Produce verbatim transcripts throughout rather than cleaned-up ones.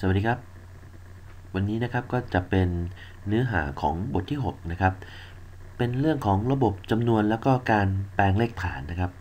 สวัสดีครับวันนี้นะครับก็จะเป็นเนื้อหาของบทที่หกนะครับเป็นเรื่องของระบบจำนวนแล้วก็การแปลงเลขฐานนะครับ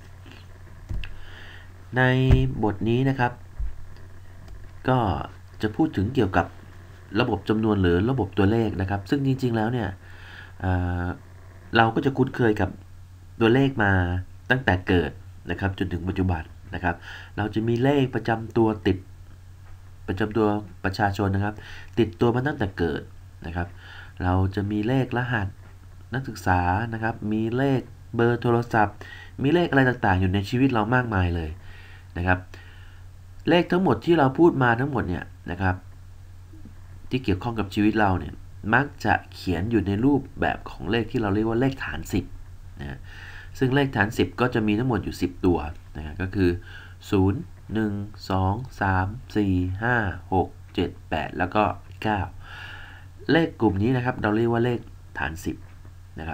ในบทนี้นะครับก็จะพูดถึงเกี่ยวกับระบบจำนวนหรือระบบตัวเลขนะครับซึ่งจริงๆแล้วเนี่ยเอ่อเราก็จะคุ้นเคยกับตัวเลขมาตั้งแต่เกิดนะครับจนถึงปัจจุบันนะครับเราจะมีเลขประจำตัวติดประจำตัวประชาชนนะครับติดตัวมาตั้งแต่เกิดนะครับเราจะมีเลขรหัสนักศึกษานะครับมีเลขเบอร์โทรศัพท์มีเลขอะไรต่างๆอยู่ในชีวิตเรามากมายเลยนะครับเลขทั้งหมดที่เราพูดมาทั้งหมดเนี่ยนะครับที่เกี่ยวข้องกับชีวิตเราเนี่ยมักจะเขียนอยู่ในรูปแบบของเลขที่เราเรียกว่าเลขฐานสิบนะซึ่งเลขฐานสิบก็จะมีทั้งหมดอยู่สิบตัวนะก็คือศูนย์ หนึ่ง สอง สาม สี่ ห้า หก เจ็ด แปดแล้วก็เก้าเลขกลุ่มนี้นะครับเราเรียกว่าเลขฐานสิบนะครับ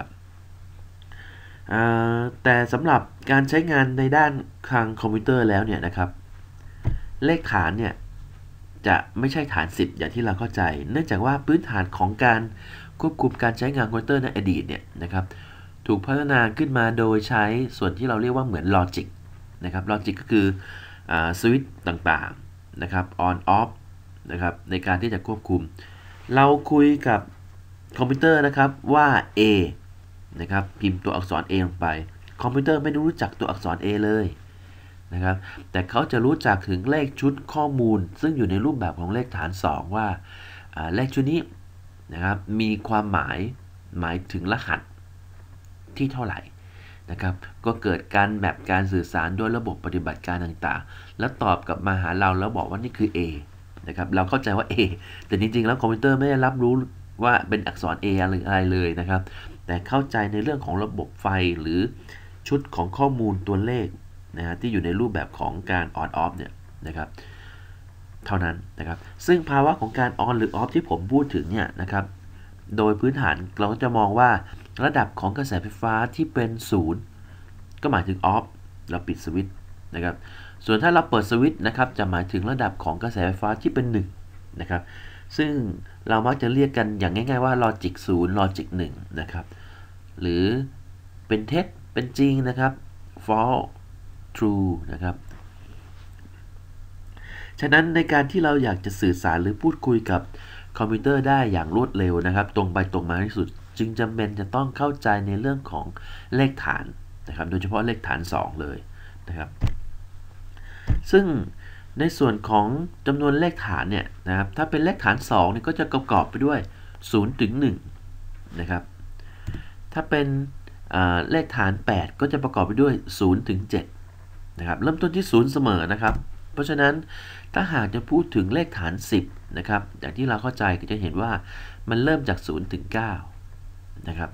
แต่สำหรับการใช้งานในด้านทางคอมพิวเตอร์แล้วเนี่ยนะครับเลขฐานเนี่ยจะไม่ใช่ฐานสิบอย่างที่เราเข้าใจเนื่องจากว่าพื้นฐานของการควบคุมการใช้งานคอมพิวเตอร์ในอดีตเนี่ยนะครับถูกพัฒนาขึ้นมาโดยใช้ส่วนที่เราเรียกว่าเหมือนลอจิกนะครับลอจิกก็คือสวิตช์ต่างๆนะครับ on off นะครับในการที่จะควบคุมเราคุยกับคอมพิวเตอร์นะครับว่า A นะครับพิมพ์ตัวอักษร A ลงไปคอมพิวเตอร์ไม่รู้จักตัวอักษร A เลยนะครับแต่เขาจะรู้จักถึงเลขชุดข้อมูลซึ่งอยู่ในรูปแบบของเลขฐานสองว่าเลขชุดนี้นะครับมีความหมายหมายถึงรหัสที่เท่าไหร่นะครับก็เกิดการแบบการสื่อสารด้วยระบบปฏิบัติการต่างๆแล้วตอบกลับมาหาเราแล้วบอกว่านี่คือ A นะครับเราเข้าใจว่า A แต่จริงๆแล้วคอมพิวเตอร์ไม่ได้รับรู้ว่าเป็นอักษร A หรืออะไรเลยนะครับแต่เข้าใจในเรื่องของระบบไฟหรือชุดของข้อมูลตัวเลขนะฮะที่อยู่ในรูปแบบของการ on off เนี่ยนะครับเท่านั้นนะครับซึ่งภาวะของการ on หรือ off ที่ผมพูดถึงเนี่ยนะครับโดยพื้นฐานเราก็จะมองว่าระดับของกระแสไฟฟ้าที่เป็นศูนย์ก็หมายถึง off เราปิดสวิตช์นะครับส่วนถ้าเราเปิดสวิตช์นะครับจะหมายถึงระดับของกระแสไฟฟ้าที่เป็นหนึ่งนะครับซึ่งเรามักจะเรียกกันอย่างง่ายๆว่า logic ศูนย์ logic หนึ่งนะครับหรือเป็นเท็จเป็นจริงนะครับ false true นะครับฉะนั้นในการที่เราอยากจะสื่อสารหรือพูดคุยกับคอมพิวเตอร์ได้อย่างรวดเร็วนะครับตรงไปตรงมาที่สุดจึงจำเป็นจะต้องเข้าใจในเรื่องของเลขฐานนะครับโดยเฉพาะเลขฐานสองเลยนะครับซึ่งในส่วนของจำนวนเลขฐานเนี่ยนะครับถ้าเป็นเลขฐานสองเนี่ยก็จะประกอบไปด้วยศูนย์ถึงหนึ่งนะครับถ้าเป็นเลขฐานแปดก็จะประกอบไปด้วยศูนย์ถึงเจ็ดนะครับเริ่มต้นที่ศูนย์เสมอนะครับเพราะฉะนั้นถ้าหากจะพูดถึงเลขฐานสิบนะครับอย่างที่เราเข้าใจก็จะเห็นว่ามันเริ่มจากศูนย์ถึงเก้านะครับ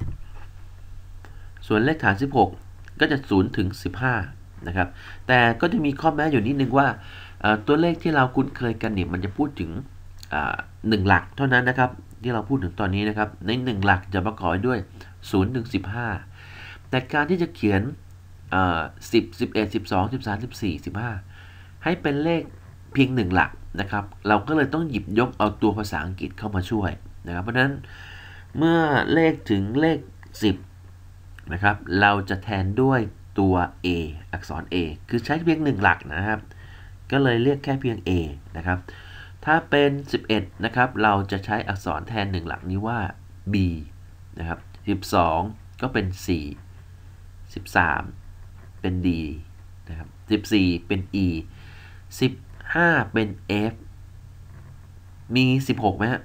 ส่วนเลขฐานสิบหกก็จะศูนย์ถึงสิบห้านะครับแต่ก็จะมีข้อแม้อยู่นิดนึงว่าตัวเลขที่เราคุ้นเคยกันเนี่ยมันจะพูดถึงหนึ่งหลักเท่านั้นนะครับที่เราพูดถึงตอนนี้นะครับในหนึ่งหลักจะประกอบด้วยศูนย์ถึงสิบห้าแต่การที่จะเขียนสิบ สิบเอ็ด สิบสอง สิบสาม สิบสี่ สิบห้าให้เป็นเลขเพียงหนึ่งหลักนะครับเราก็เลยต้องหยิบยกเอาตัวภาษาอังกฤษเข้ามาช่วยนะครับเพราะฉะนั้นเมื่อเลขถึงเลขสิบนะครับเราจะแทนด้วยตัว A อักษร A คือใช้เพียงหนึ่งหลักนะครับก็เลยเรียกแค่เพียง A นะครับถ้าเป็นสิบเอ็ดนะครับเราจะใช้อักษรแทนหนึ่งหลักนี้ว่า B นะครับสิบสองก็เป็น C สิบสามเป็น D นะครับสิบสี่เป็น E สิบห้าเป็น F มีสิบหกไหมฮะ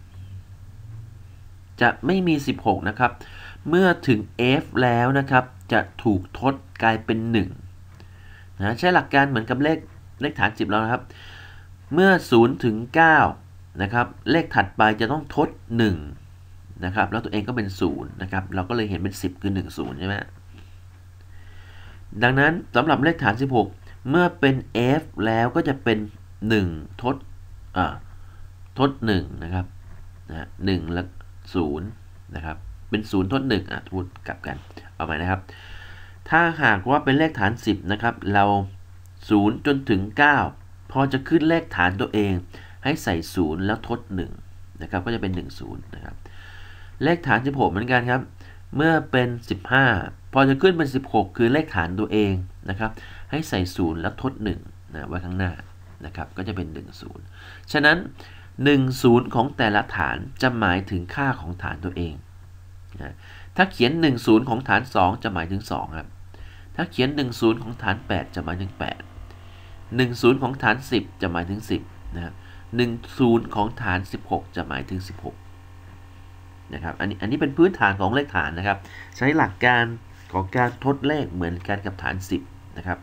จะไม่มีสิบหกนะครับเมื่อถึง F แล้วนะครับจะถูกทดกลายเป็นหนึ่งนะใช้หลักการเหมือนกับเลขเลขฐานสิบแล้วนะครับเมื่อศูนย์ถึงเก้านะครับเลขถัดไปจะต้องทดหนึ่งนะครับแล้วตัวเองก็เป็นศูนย์นะครับเราก็เลยเห็นเป็นสิบคือหนึ่ง ศูนย์ใช่ไหมดังนั้นสำหรับเลขฐานสิบหกเมื่อเป็น F แล้วก็จะเป็นหนึ่งทดอ่าทดหนึ่งนะครับนะหนึ่งแล้วศูนย์นะครับเป็นศูนย์ทดหนึ่งอ่ะพูดกลับกันเอาใหม่นะครับถ้าหากว่าเป็นเลขฐานสิบนะครับเราศูนย์จนถึงเก้าพอจะขึ้นเลขฐานตัวเองให้ใส่ศูนย์แล้วทดหนึ่งนะครับก็จะเป็นหนึ่ง ศูนย์นะครับเลขฐานสิบหกเหมือนกันครับเมื่อเป็นสิบห้าพอจะขึ้นเป็นสิบหกคือเลขฐานตัวเองนะครับให้ใส่ศูนย์แล้วทดหนึ่งนะไว้ข้างหน้านะครับก็จะเป็นหนึ่ง ศูนย์ฉะนั้นหนึ่ง ศูนย์ของแต่ละฐานจะหมายถึงค่าของฐานตัวเองนะถ้าเขียนหนึ่ง ศูนย์ของฐานสองจะหมายถึงสองครับถ้าเขียนหนึ่ง ศูนย์ของฐานแปดจะหมายถึงแปด หนึ่ง ศูนย์ของฐานสิบจะหมายถึงสิบนะครับหนึ่ง ศูนย์ของฐานสิบหกจะหมายถึงสิบหกนะครับอันนี้อันนี้เป็นพื้นฐานของเลขฐานนะครับใช้หลักการของการทดเลขเหมือนกันกับฐานสิบนะครับ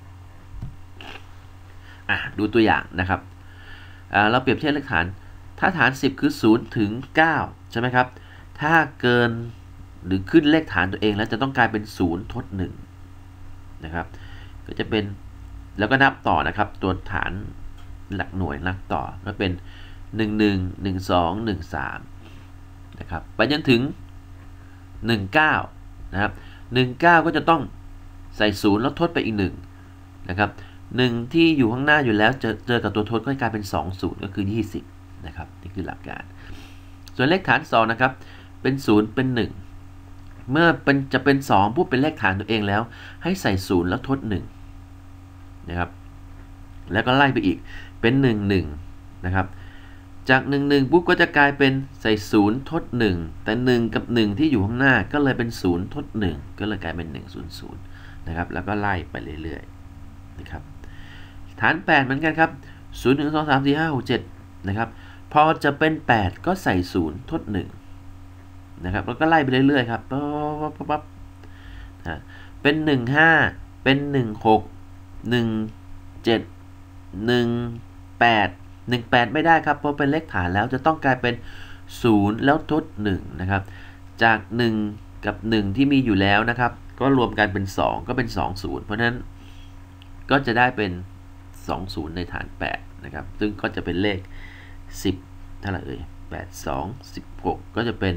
อ่ะดูตัวอย่างนะครับอ่าเราเปรียบเทียบเลขฐานถ้าฐานสิบคือศูนย์ถึงเก้าใช่ไหมครับถ้าเกินหรือขึ้นเลขฐานตัวเองแล้วจะต้องกลายเป็นศูนย์ทดหนึ่งนะครับก็จะเป็นแล้วก็นับต่อนะครับตัวฐานหลักหน่วยนับต่อก็เป็นหนึ่ง หนึ่ง หนึ่ง สอง หนึ่ง สามนะครับไปจนถึงหนึ่ง เก้านะครับหนึ่ง เก้าก็จะต้องใส่ศูนย์แล้วทดไปอีกหนึ่งนะครับหนึ่งที่อยู่ข้างหน้าอยู่แล้วเจอเจอกับตัวทดก็กลายเป็นสอง ศูนย์ก็คือยี่สิบนะครับนี่คือหลักการส่วนเลขฐานสองนะครับเป็นศูนย์เป็นหนึ่งเมื่อเป็นจะเป็นสองปุ๊บเป็นเลขฐานตัวเองแล้วให้ใส่ศูนย์แล้วทดหนึ่งนะครับแล้วก็ไล่ไปอีกเป็นหนึ่ง หนึ่งนะครับจากหนึ่ง หนึ่งปุ๊บก็จะกลายเป็นใส่ศูนย์ทดหนึ่งแต่หนึ่งกับหนึ่งที่อยู่ข้างหน้าก็เลยเป็นศูนย์ทดหนึ่งก็เลยกลายเป็นหนึ่ง ศูนย์ ศูนย์นะครับแล้วก็ไล่ไปเรื่อยๆนะครับฐานแปดเหมือนกันครับศูนย์ หนึ่ง สอง สาม สี่ ห้า หก เจ็ดนะครับพอจะเป็นแปดก็ใส่ศูนย์ทดหนึ่งนะครับแล้วก็ไล่ไปเรื่อยๆครับปั๊บปั๊บปั๊บเป็นหนึ่ง ห้าเป็นหนึ่ง หก หนึ่ง เจ็ด หนึ่ง แปด หนึ่ง แปดไม่ได้ครับเพราะเป็นเลขฐานแล้วจะต้องกลายเป็นศูนย์แล้วทดหนึ่งนะครับจากหนึ่งกับหนึ่งที่มีอยู่แล้วนะครับก็รวมกันเป็นสองก็เป็นสอง ศูนย์เพราะฉะนั้นก็จะได้เป็นสอง ศูนย์ในฐานแปดนะครับซึ่งก็จะเป็นเลขสิบเท่าไหร่เอ่ยแปด สอง สิบหกก็จะเป็น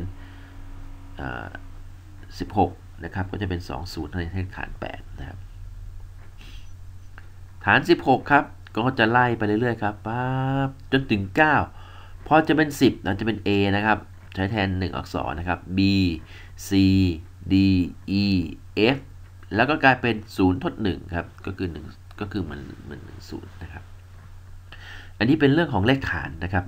สิบหกนะครับก็จะเป็นสอง ศูนย์ในฐานแปดนะครับฐานสิบหกครับก็จะไล่ไปเรื่อยๆครับปั๊บจนถึงเก้าพอจะเป็นสิบเราจะเป็น A นะครับใช้แทนหนึ่งอักษรนะครับ B C D E F แล้วก็กลายเป็นศูนย์ทดหนึ่งครับก็คือหนึ่งก็คือเหมือนเหมือนหนึ่ง ศูนย์นะครับอันนี้เป็นเรื่องของเลขฐานนะครับ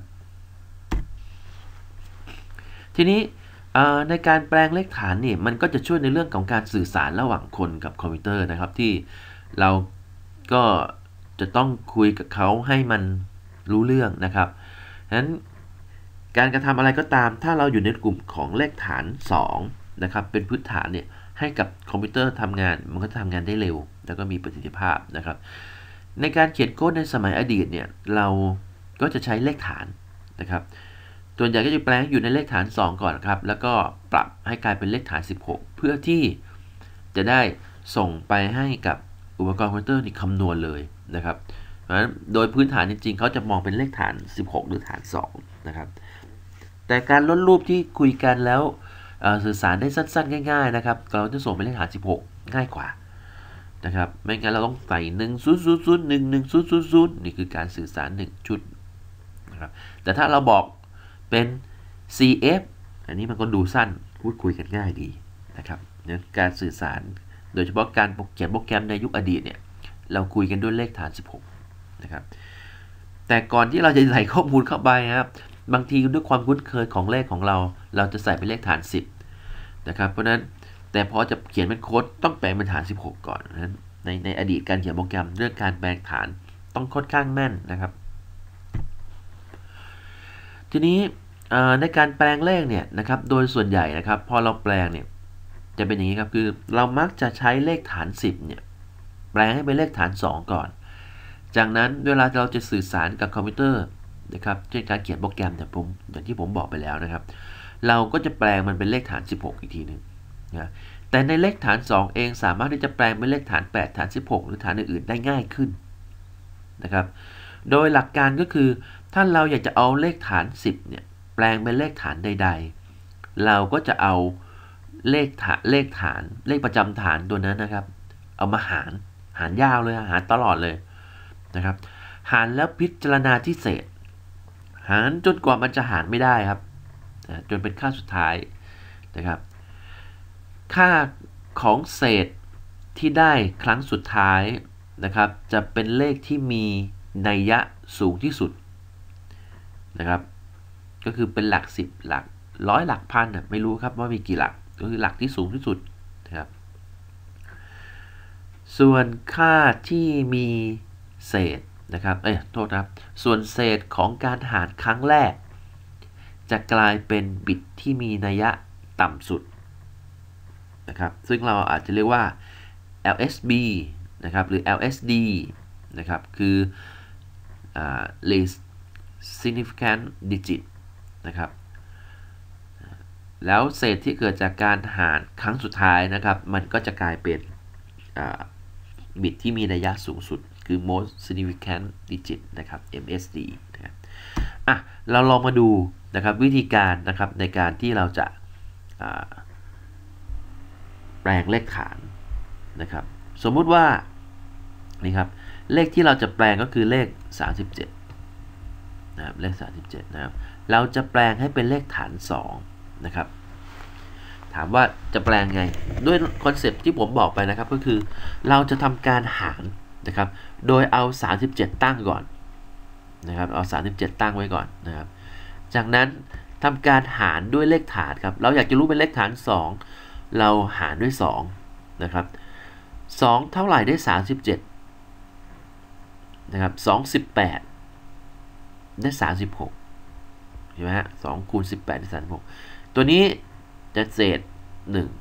ทีนี้ในการแปลงเลขฐานนี่มันก็จะช่วยในเรื่องของการสื่อสารระหว่างคนกับคอมพิวเตอร์นะครับที่เราก็จะต้องคุยกับเขาให้มันรู้เรื่องนะครับฉะนั้นการกระทำอะไรก็ตามถ้าเราอยู่ในกลุ่มของเลขฐานสองนะครับเป็นพื้นฐานเนี่ยให้กับคอมพิวเตอร์ทำงานมันก็ทำงานได้เร็วแล้วก็มีประสิทธิภาพนะครับในการเขียนโค้ดในสมัยอดีตเนี่ยเราก็จะใช้เลขฐานนะครับส่วนใหญ่ก็จะแปลงอยู่ในเลขฐานสองก่อนครับแล้วก็ปรับให้กลายเป็นเลขฐานสิบหกเพื่อที่จะได้ส่งไปให้กับอุปกรณ์คอมพิวเตอร์นี่คำนวณเลยนะครับเพราะฉะนั้นโดยพื้นฐานจริงๆเขาจะมองเป็นเลขฐานสิบหกหรือฐานสองนะครับแต่การลดรูปที่คุยกันแล้วสื่อสารได้สั้นๆง่ายๆนะครับเราจะส่งเป็นเลขฐานสิบหกง่ายกว่านะครับไม่งั้นเราต้องใส่หนึ่ง ศูนย์ ศูนย์ ศูนย์ หนึ่ง หนึ่ง ศูนย์ ศูนย์ ศูนย์นี่คือการสื่อสารหนึ่งชุดนะครับแต่ถ้าเราบอกเป็น ซี เอฟ อันนี้มันก็ดูสั้นพูดคุยกันง่ายดีนะครับการสื่อสารโดยเฉพาะการเขียนโปรแกรมในยุคอดีตเนี่ยเราคุยกันด้วยเลขฐานสิบหกนะครับแต่ก่อนที่เราจะใส่ข้อมูลเข้าไปครับบางทีด้วยความคุ้นเคยของเลขของเราเราจะใส่เป็นเลขฐานสิบนะครับเพราะนั้นแต่พอจะเขียนเป็นโค้ดต้องแปลงเป็นฐานสิบหกก่อนนั้นในในอดีตการเขียนโปรแกรมเรื่องการแปลงฐานต้องค่อนข้างแม่นนะครับทีนี้ในการแปลงเลขเนี่ยนะครับโดยส่วนใหญ่นะครับพอเราแปลงเนี่ยจะเป็นอย่างนี้ครับคือเรามักจะใช้เลขฐานสิบเนี่ยแปลงให้เป็นเลขฐานสองก่อนจากนั้นเวลาเราจะสื่อสารกับคอมพิวเตอร์นะครับเช่นการเขียนโปรแกรมอย่างผมอย่างที่ผมบอกไปแล้วนะครับเราก็จะแปลงมันเป็นเลขฐานสิบหกอีกทีนึงนะแต่ในเลขฐานสองเองสามารถที่จะแปลงเป็นเลขฐานแปดฐานสิบหกหรือฐานอื่นๆได้ง่ายขึ้นนะครับโดยหลักการก็คือถ้าเราอยากจะเอาเลขฐานสิบเนี่ยแปลงเป็นเลขฐานใดๆเราก็จะเอาเลขฐานเลขฐานเลขประจำฐานตัวนั้นนะครับเอามาหารหารยาวเลยหารตลอดเลยนะครับหารแล้วพิจารณาที่เศษหารจนกว่ามันจะหารไม่ได้ครับจนเป็นค่าสุดท้ายนะครับค่าของเศษที่ได้ครั้งสุดท้ายนะครับจะเป็นเลขที่มีนัยยะสูงที่สุดนะครับก็คือเป็นหลักสิบหลักร้อยหลักพันไม่รู้ครับว่ามีกี่หลักก็คือหลักที่สูงที่สุดนะครับส่วนค่าที่มีเศษนะครับเอ้ยโทษครับส่วนเศษของการหารครั้งแรกจะกลายเป็นบิตที่มีนัยยะต่ำสุดนะครับซึ่งเราอาจจะเรียกว่า แอล เอส บี นะครับหรือ แอล เอส ดี นะครับคือ uh, least significant digit นะครับแล้วเศษที่เกิดจากการหารครั้งสุดท้ายนะครับมันก็จะกลายเป็นบิตที่มีนัยยะสูงสุดคือ most significant digit นะครับ เอ็ม เอส ดี นะครับอ่ะเราลองมาดูนะครับวิธีการนะครับในการที่เราจะแปลงเลขฐานนะครับสมมุติว่านี่ครับเลขที่เราจะแปลงก็คือเลขสามสิบเจ็ดนะครับเลขสามสิบเจ็ดนะครับเราจะแปลงให้เป็นเลขฐานสองนะครับถามว่าจะแปลงไงด้วยคอนเซปต์ที่ผมบอกไปนะครับก็คือเราจะทำการหารนะครับโดยเอาสามสิบเจ็ดตั้งก่อนนะครับเอาสามสิบเจ็ดตั้งไว้ก่อนนะครับจากนั้นทำการหารด้วยเลขฐานครับเราอยากจะรู้เป็นเลขฐานสองเราหารด้วยสองนะครับสองเท่าไหร่ได้สามสิบเจ็ดนะครับสอง สิบแปดได้สามสิบหกเห็นไหมฮะสองคูณสิบแปดได้สามสิบหกตัวนี้จะเศษหนึ่ง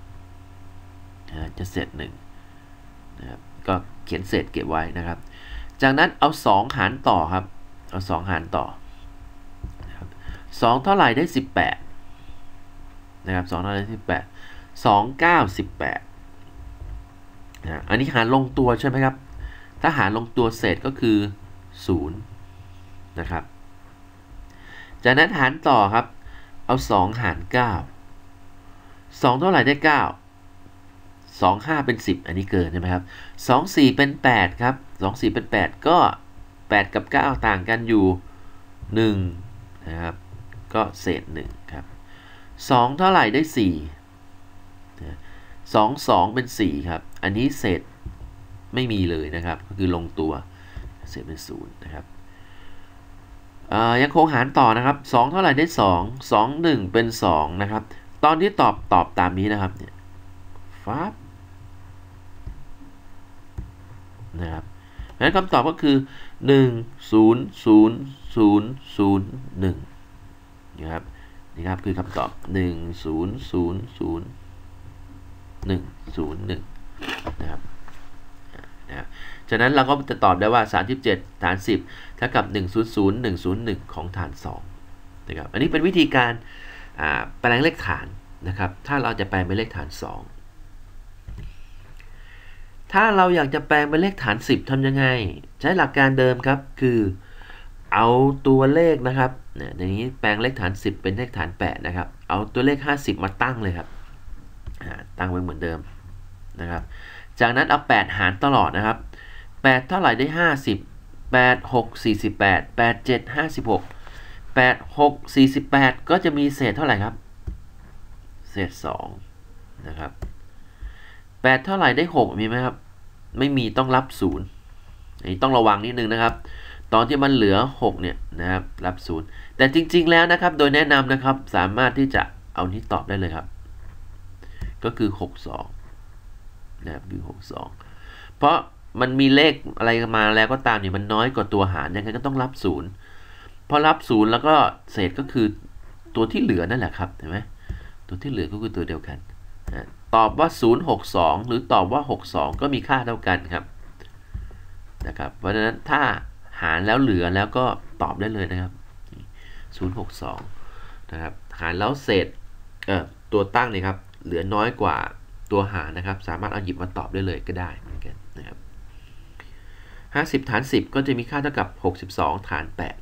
จะเศษหนึ่งนะครับก็เขียนเศษเก็บไว้นะครับจากนั้นเอาสองหารต่อครับเอาสองหารต่อนะครับสองเท่าไหร่ได้สิบแปดนะครับสองเท่าไหร่ได้สิบแปดสอง เก้า สิบแปดนะอันนี้หารลงตัวใช่ไหมครับถ้าหารลงตัวเศษก็คือศูนย์นะครับจากนั้นหารต่อครับเอาสองหารเก้าสองเท่าไหร่ได้เก้าสอง ห้าเป็นสิบอันนี้เกินใช่ไหมครับสอง สี่เป็นแปดครับสอง สี่ เป็นแปดก็แปดกับเก้าต่างกันอยู่หนึ่งนะครับก็เศษหนึ่งครับสองเท่าไหร่ได้สี่สอง สองเป็นสี่ครับอันนี้เศษไม่มีเลยนะครับก็คือลงตัวเศษเป็นศูนย์นะครับยังคงหารต่อนะครับสองเท่าไหร่ได้สอง สอง หนึ่งเป็นสองนะครับตอนที่ตอบตอบตามนี้นะครับเนี่ยฟับนะครับงั้นคำตอบก็คือหนึ่ง ศูนย์ ศูนย์ ศูนย์ ศูนย์ หนึ่งนะครับนี่ครับคือคำตอบหนึ่ง ศูนย์ ศูนย์ ศูนย์ หนึ่ง ศูนย์ หนึ่งนะครับนะฉะนั้นเราก็จะตอบได้ว่าสามสิบเจ็ดฐานสิบเท่ากับหนึ่ง ศูนย์ ศูนย์ หนึ่ง ศูนย์ หนึ่งของฐานสองนะครับอันนี้เป็นวิธีการแปลงเลขฐานนะครับถ้าเราจะแปลงเป็นเลขฐานสองถ้าเราอยากจะแปลงเป็นเลขฐานสิบทำยังไงใช้หลักการเดิมครับคือเอาตัวเลขนะครับในนี้แปลงเลขฐานสิบเป็นเลขฐานแปดนะครับเอาตัวเลขห้าสิบมาตั้งเลยครับตั้งไว้เหมือนเดิมนะครับจากนั้นเอาแปดหารตลอดนะครับแปดเท่าไหร่ได้ห้าสิบ แปด หก สี่สิบแปด แปด เจ็ด ห้าสิบหก แปด หก สี่สิบแปดก็จะมีเศษเท่าไหร่ครับเศษสองนะครับแปดเท่าไหร่ได้หกมีไหมครับไม่มีต้องรับศูนย์อันนี้ต้องระวังนิดนึงนะครับตอนที่มันเหลือหกเนี่ยนะครับรับศูนย์แต่จริงๆแล้วนะครับโดยแนะนำนะครับสามารถที่จะเอานี้ตอบได้เลยครับก็คือหกสิบสองนะครับคือหกสิบสองเพราะมันมีเลขอะไรมาแล้วก็ตามเนี่ยมันน้อยกว่าตัวหารยังไงก็ต้องรับศูนย์พอรับศูนย์แล้วก็เศษก็คือตัวที่เหลือนั่นแหละครับเห็นไหมตัวที่เหลือก็คือตัวเดียวกันนะตอบว่าศูนย์ หกสิบสองหรือตอบว่าหกสิบสองก็มีค่าเท่ากันครับนะครับเพราะฉะนั้นถ้าหารแล้วเหลือแล้วก็ตอบได้เลยนะครับศูนย์ หกสิบสองนะครับหารแล้วเศษเอ่อตัวตั้งเนี่ยครับเหลือน้อยกว่าตัวหารนะครับสามารถเอาหยิบมาตอบได้เลยก็ได้เหมือนกันนะครับห้าสิบฐานสิบก็จะมีค่าเท่ากับหกสิบสองฐานแปด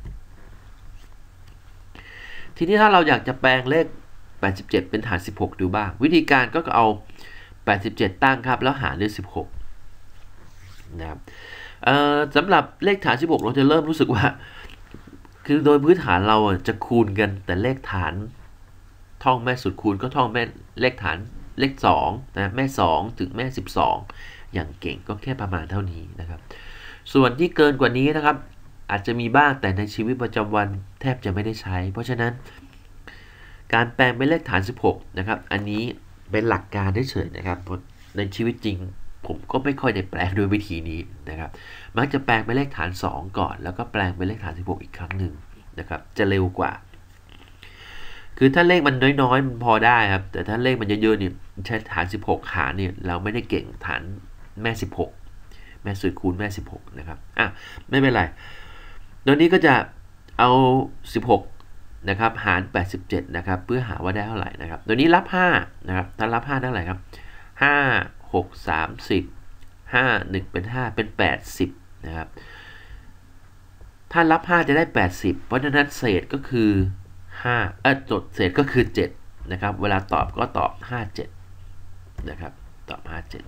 ทีนี้ถ้าเราอยากจะแปลงเลขแปดสิบเจ็ดเป็นฐานสิบหกดูบ้างวิธีการก็เอาแปดสิบเจ็ดตั้งครับแล้วหารด้วยสิบหกนะครับสำหรับเลขฐานสิบหกเราจะเริ่มรู้สึกว่าคือโดยพื้นฐานเราจะคูณกันแต่เลขฐานท่องแม่สุดคูณก็ท่องแม่เลขฐานเลขสองนะแม่สองถึงแม่สิบสองอย่างเก่งก็แค่ประมาณเท่านี้นะครับส่วนที่เกินกว่านี้นะครับอาจจะมีบ้างแต่ในชีวิตประจำวันแทบจะไม่ได้ใช้เพราะฉะนั้นการแปลงเป็นเลขฐานสิบหกนะครับอันนี้เป็นหลักการเฉยๆนะครับในชีวิตจริงผมก็ไม่ค่อยได้แปลงด้วยวิธีนี้นะครับมักจะแปลงเป็นเลขฐานสองก่อนแล้วก็แปลงเป็นเลขฐานสิบหกอีกครั้งหนึ่งนะครับจะเร็วกว่าคือถ้าเลขมันน้อยๆมันพอได้ครับแต่ถ้าเลขมันเยอะๆเนี่ยใช้ฐานสิบหกหารเนี่ยเราไม่ได้เก่งฐานแม่สิบหกแม่สูตรคูณแม่สิบหกนะครับอ่ะไม่เป็นไรตัวนี้ก็จะเอาสิบหกนะครับหารแปดสิบเจ็ดนะครับเพื่อหาว่าได้เท่าไหร่นะครับตัวนี้รับห้านะครับถ้ารับห้าได้เท่าไหร่ครับห้า หก สาม สิบ ห้า หนึ่งเป็นห้าเป็นแปดสิบนะครับถ้ารับห้าจะได้แปดสิบเพราะฉะนั้นเศษก็คือห้าเออจดเศษก็คือเจ็ดนะครับเวลาตอบก็ตอบห้าสิบเจ็ดนะครับตอบห้าสิบเจ็ด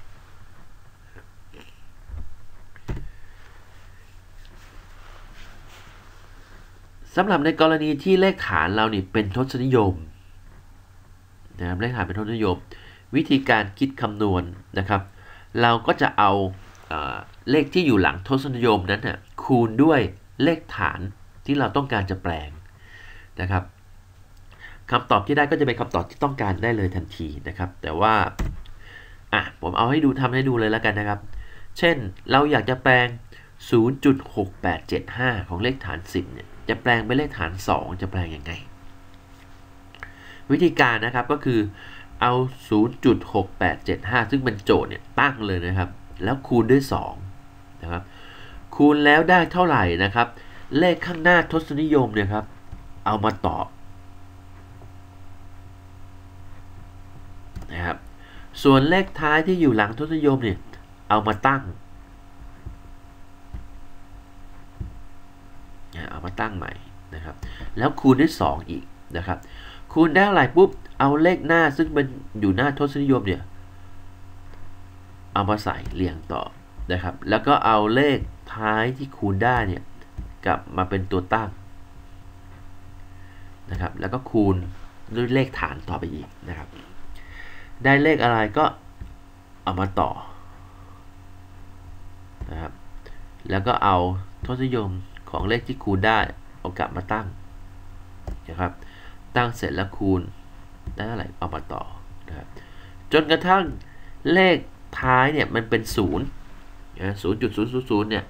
สำหรับในกรณีที่เลขฐานเรานี่เป็นทศนิยมนะครับเลขฐานเป็นทศนิยมวิธีการคิดคำนวณนะครับเราก็จะเอาเอ่อเลขที่อยู่หลังทศนิยมนั้นนะคูณด้วยเลขฐานที่เราต้องการจะแปลงนะครับคำตอบที่ได้ก็จะเป็นคำตอบที่ต้องการได้เลยทันทีนะครับแต่ว่าอ่ะผมเอาให้ดูทำให้ดูเลยแล้วกันนะครับเช่นเราอยากจะแปลง ศูนย์จุดหกแปดเจ็ดห้า ของเลขฐานสิบเนี่ยจะแปลงเป็นเลขฐานสองจะแปลงยังไงวิธีการนะครับก็คือเอา ศูนย์จุดหกแปดเจ็ดห้า ซึ่งเป็นโจทย์เนี่ยตั้งเลยนะครับแล้วคูณด้วยสองนะครับคูณแล้วได้เท่าไหร่นะครับเลขข้างหน้าทศนิยมเนี่ยครับเอามาตอบนะครับส่วนเลขท้ายที่อยู่หลังทศนิยมเนี่ยเอามาตั้งเอามาตั้งใหม่นะครับแล้วคูณด้วยสองอีกนะครับคูณได้เท่าไหร่ปุ๊บเอาเลขหน้าซึ่งเป็นอยู่หน้าทศนิยมเนี่ยเอามาใส่เรียงต่อนะครับแล้วก็เอาเลขท้ายที่คูณได้เนี่ยกลับมาเป็นตัวตั้งนะครับแล้วก็คูณด้วยเลขฐานต่อไปอีกนะครับได้เลขอะไรก็เอามาต่อนะครับแล้วก็เอาทศนิยมของเลขที่คูณได้เอากลับมาตั้งนะครับตั้งเสร็จแล้วคูณได้เท่าไหร่เอามาต่อนะครับจนกระทั่งเลขท้ายเนี่ยมันเป็นศูนย์นะศูนย์จุดศูนย์ศูนย์ศูนย์เนี่ย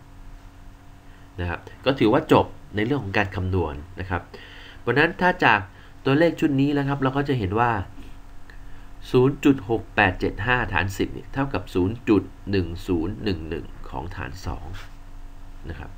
นะครับก็ถือว่าจบในเรื่องของการคำนวณนะครับเพราะนั้นถ้าจากตัวเลขชุดนี้แล้วครับเราก็จะเห็นว่า ศูนย์จุดหกแปดเจ็ดห้า ฐานสิบเนี่ยเท่ากับ ศูนย์จุดหนึ่งศูนย์หนึ่งหนึ่ง ของฐานสองนะครับ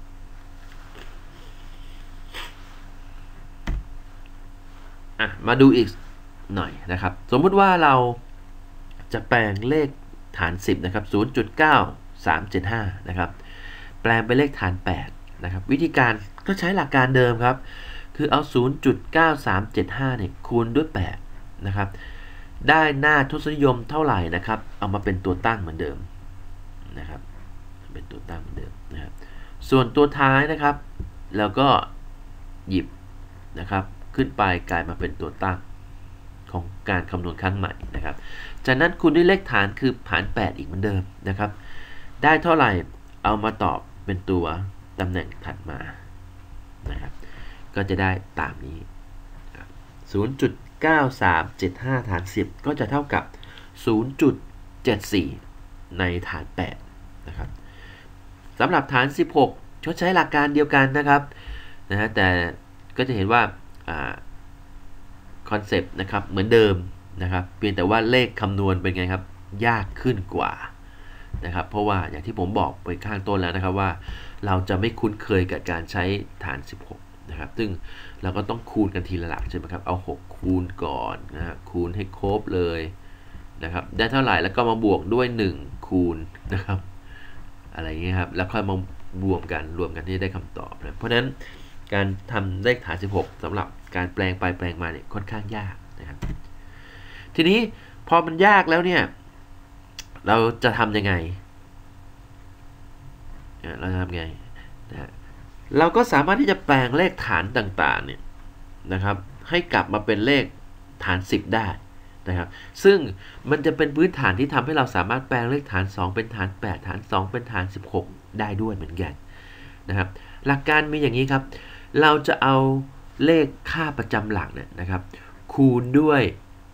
มาดูอีกหน่อยนะครับสมมุติว่าเราจะแปลงเลขฐานสิบนะครับ ศูนย์จุดเก้าสามเจ็ดห้า นะครับแปลงเป็นเลขฐานแปดนะครับวิธีการก็ใช้หลักการเดิมครับคือเอา ศูนย์จุดเก้าสามเจ็ดห้า เนี่ยคูณด้วยแปดนะครับได้หน้าทศนิยมเท่าไหร่นะครับเอามาเป็นตัวตั้งเหมือนเดิมนะครับเป็นตัวตั้งเหมือนเดิมนะครับส่วนตัวท้ายนะครับเราก็หยิบนะครับขึ้นไปกลายมาเป็นตัวตั้งของการคำนวณครั้งใหม่นะครับจากนั้นคูณด้วยเลขฐานคือฐานแปดอีกเหมือนเดิมนะครับได้เท่าไหร่เอามาตอบเป็นตัวตำแหน่งถัดมานะครับก็จะได้ตามนี้ ศูนย์จุดเก้าสามเจ็ดห้า ฐานสิบก็จะเท่ากับ ศูนย์จุดเจ็ดสี่ ในฐานแปดนะครับสำหรับฐานสิบหกชดใช้หลักการเดียวกันนะครับนะฮะแต่ก็จะเห็นว่าคอนเซปต์นะครับเหมือนเดิมนะครับเพียงแต่ว่าเลขคำนวณเป็นไงครับยากขึ้นกว่านะครับเพราะว่าอย่างที่ผมบอกไปข้างต้นแล้วนะครับว่าเราจะไม่คุ้นเคยกับการใช้ฐานสิบหกนะครับซึ่งเราก็ต้องคูณกันทีละหลักใช่ไหมครับเอาหกคูณก่อนนะฮะคูณให้ครบเลยนะครับได้เท่าไหร่แล้วก็มาบวกด้วยหนึ่งคูณนะครับอะไรอย่างเงี้ยครับแล้วค่อยมาบวกกันรวมกันที่ได้คำตอบนะเพราะฉะนั้นการทำเลขฐานสิบหกสำหรับการแปลงไปแปลงมาเนี่ยค่อนข้างยากนะครับทีนี้พอมันยากแล้วเนี่ยเราจะทำยังไงเราจะทำไงนะเราก็สามารถที่จะแปลงเลขฐานต่างๆเนี่ยนะครับให้กลับมาเป็นเลขฐานสิบได้นะครับซึ่งมันจะเป็นพื้นฐานที่ทำให้เราสามารถแปลงเลขฐานสองเป็นฐานแปดฐานสองเป็นฐานสิบหกได้ด้วยเหมือนกันนะครับหลักการมีอย่างนี้ครับเราจะเอาเลขค่าประจำหลักเนี่ยนะครับคูณด้วย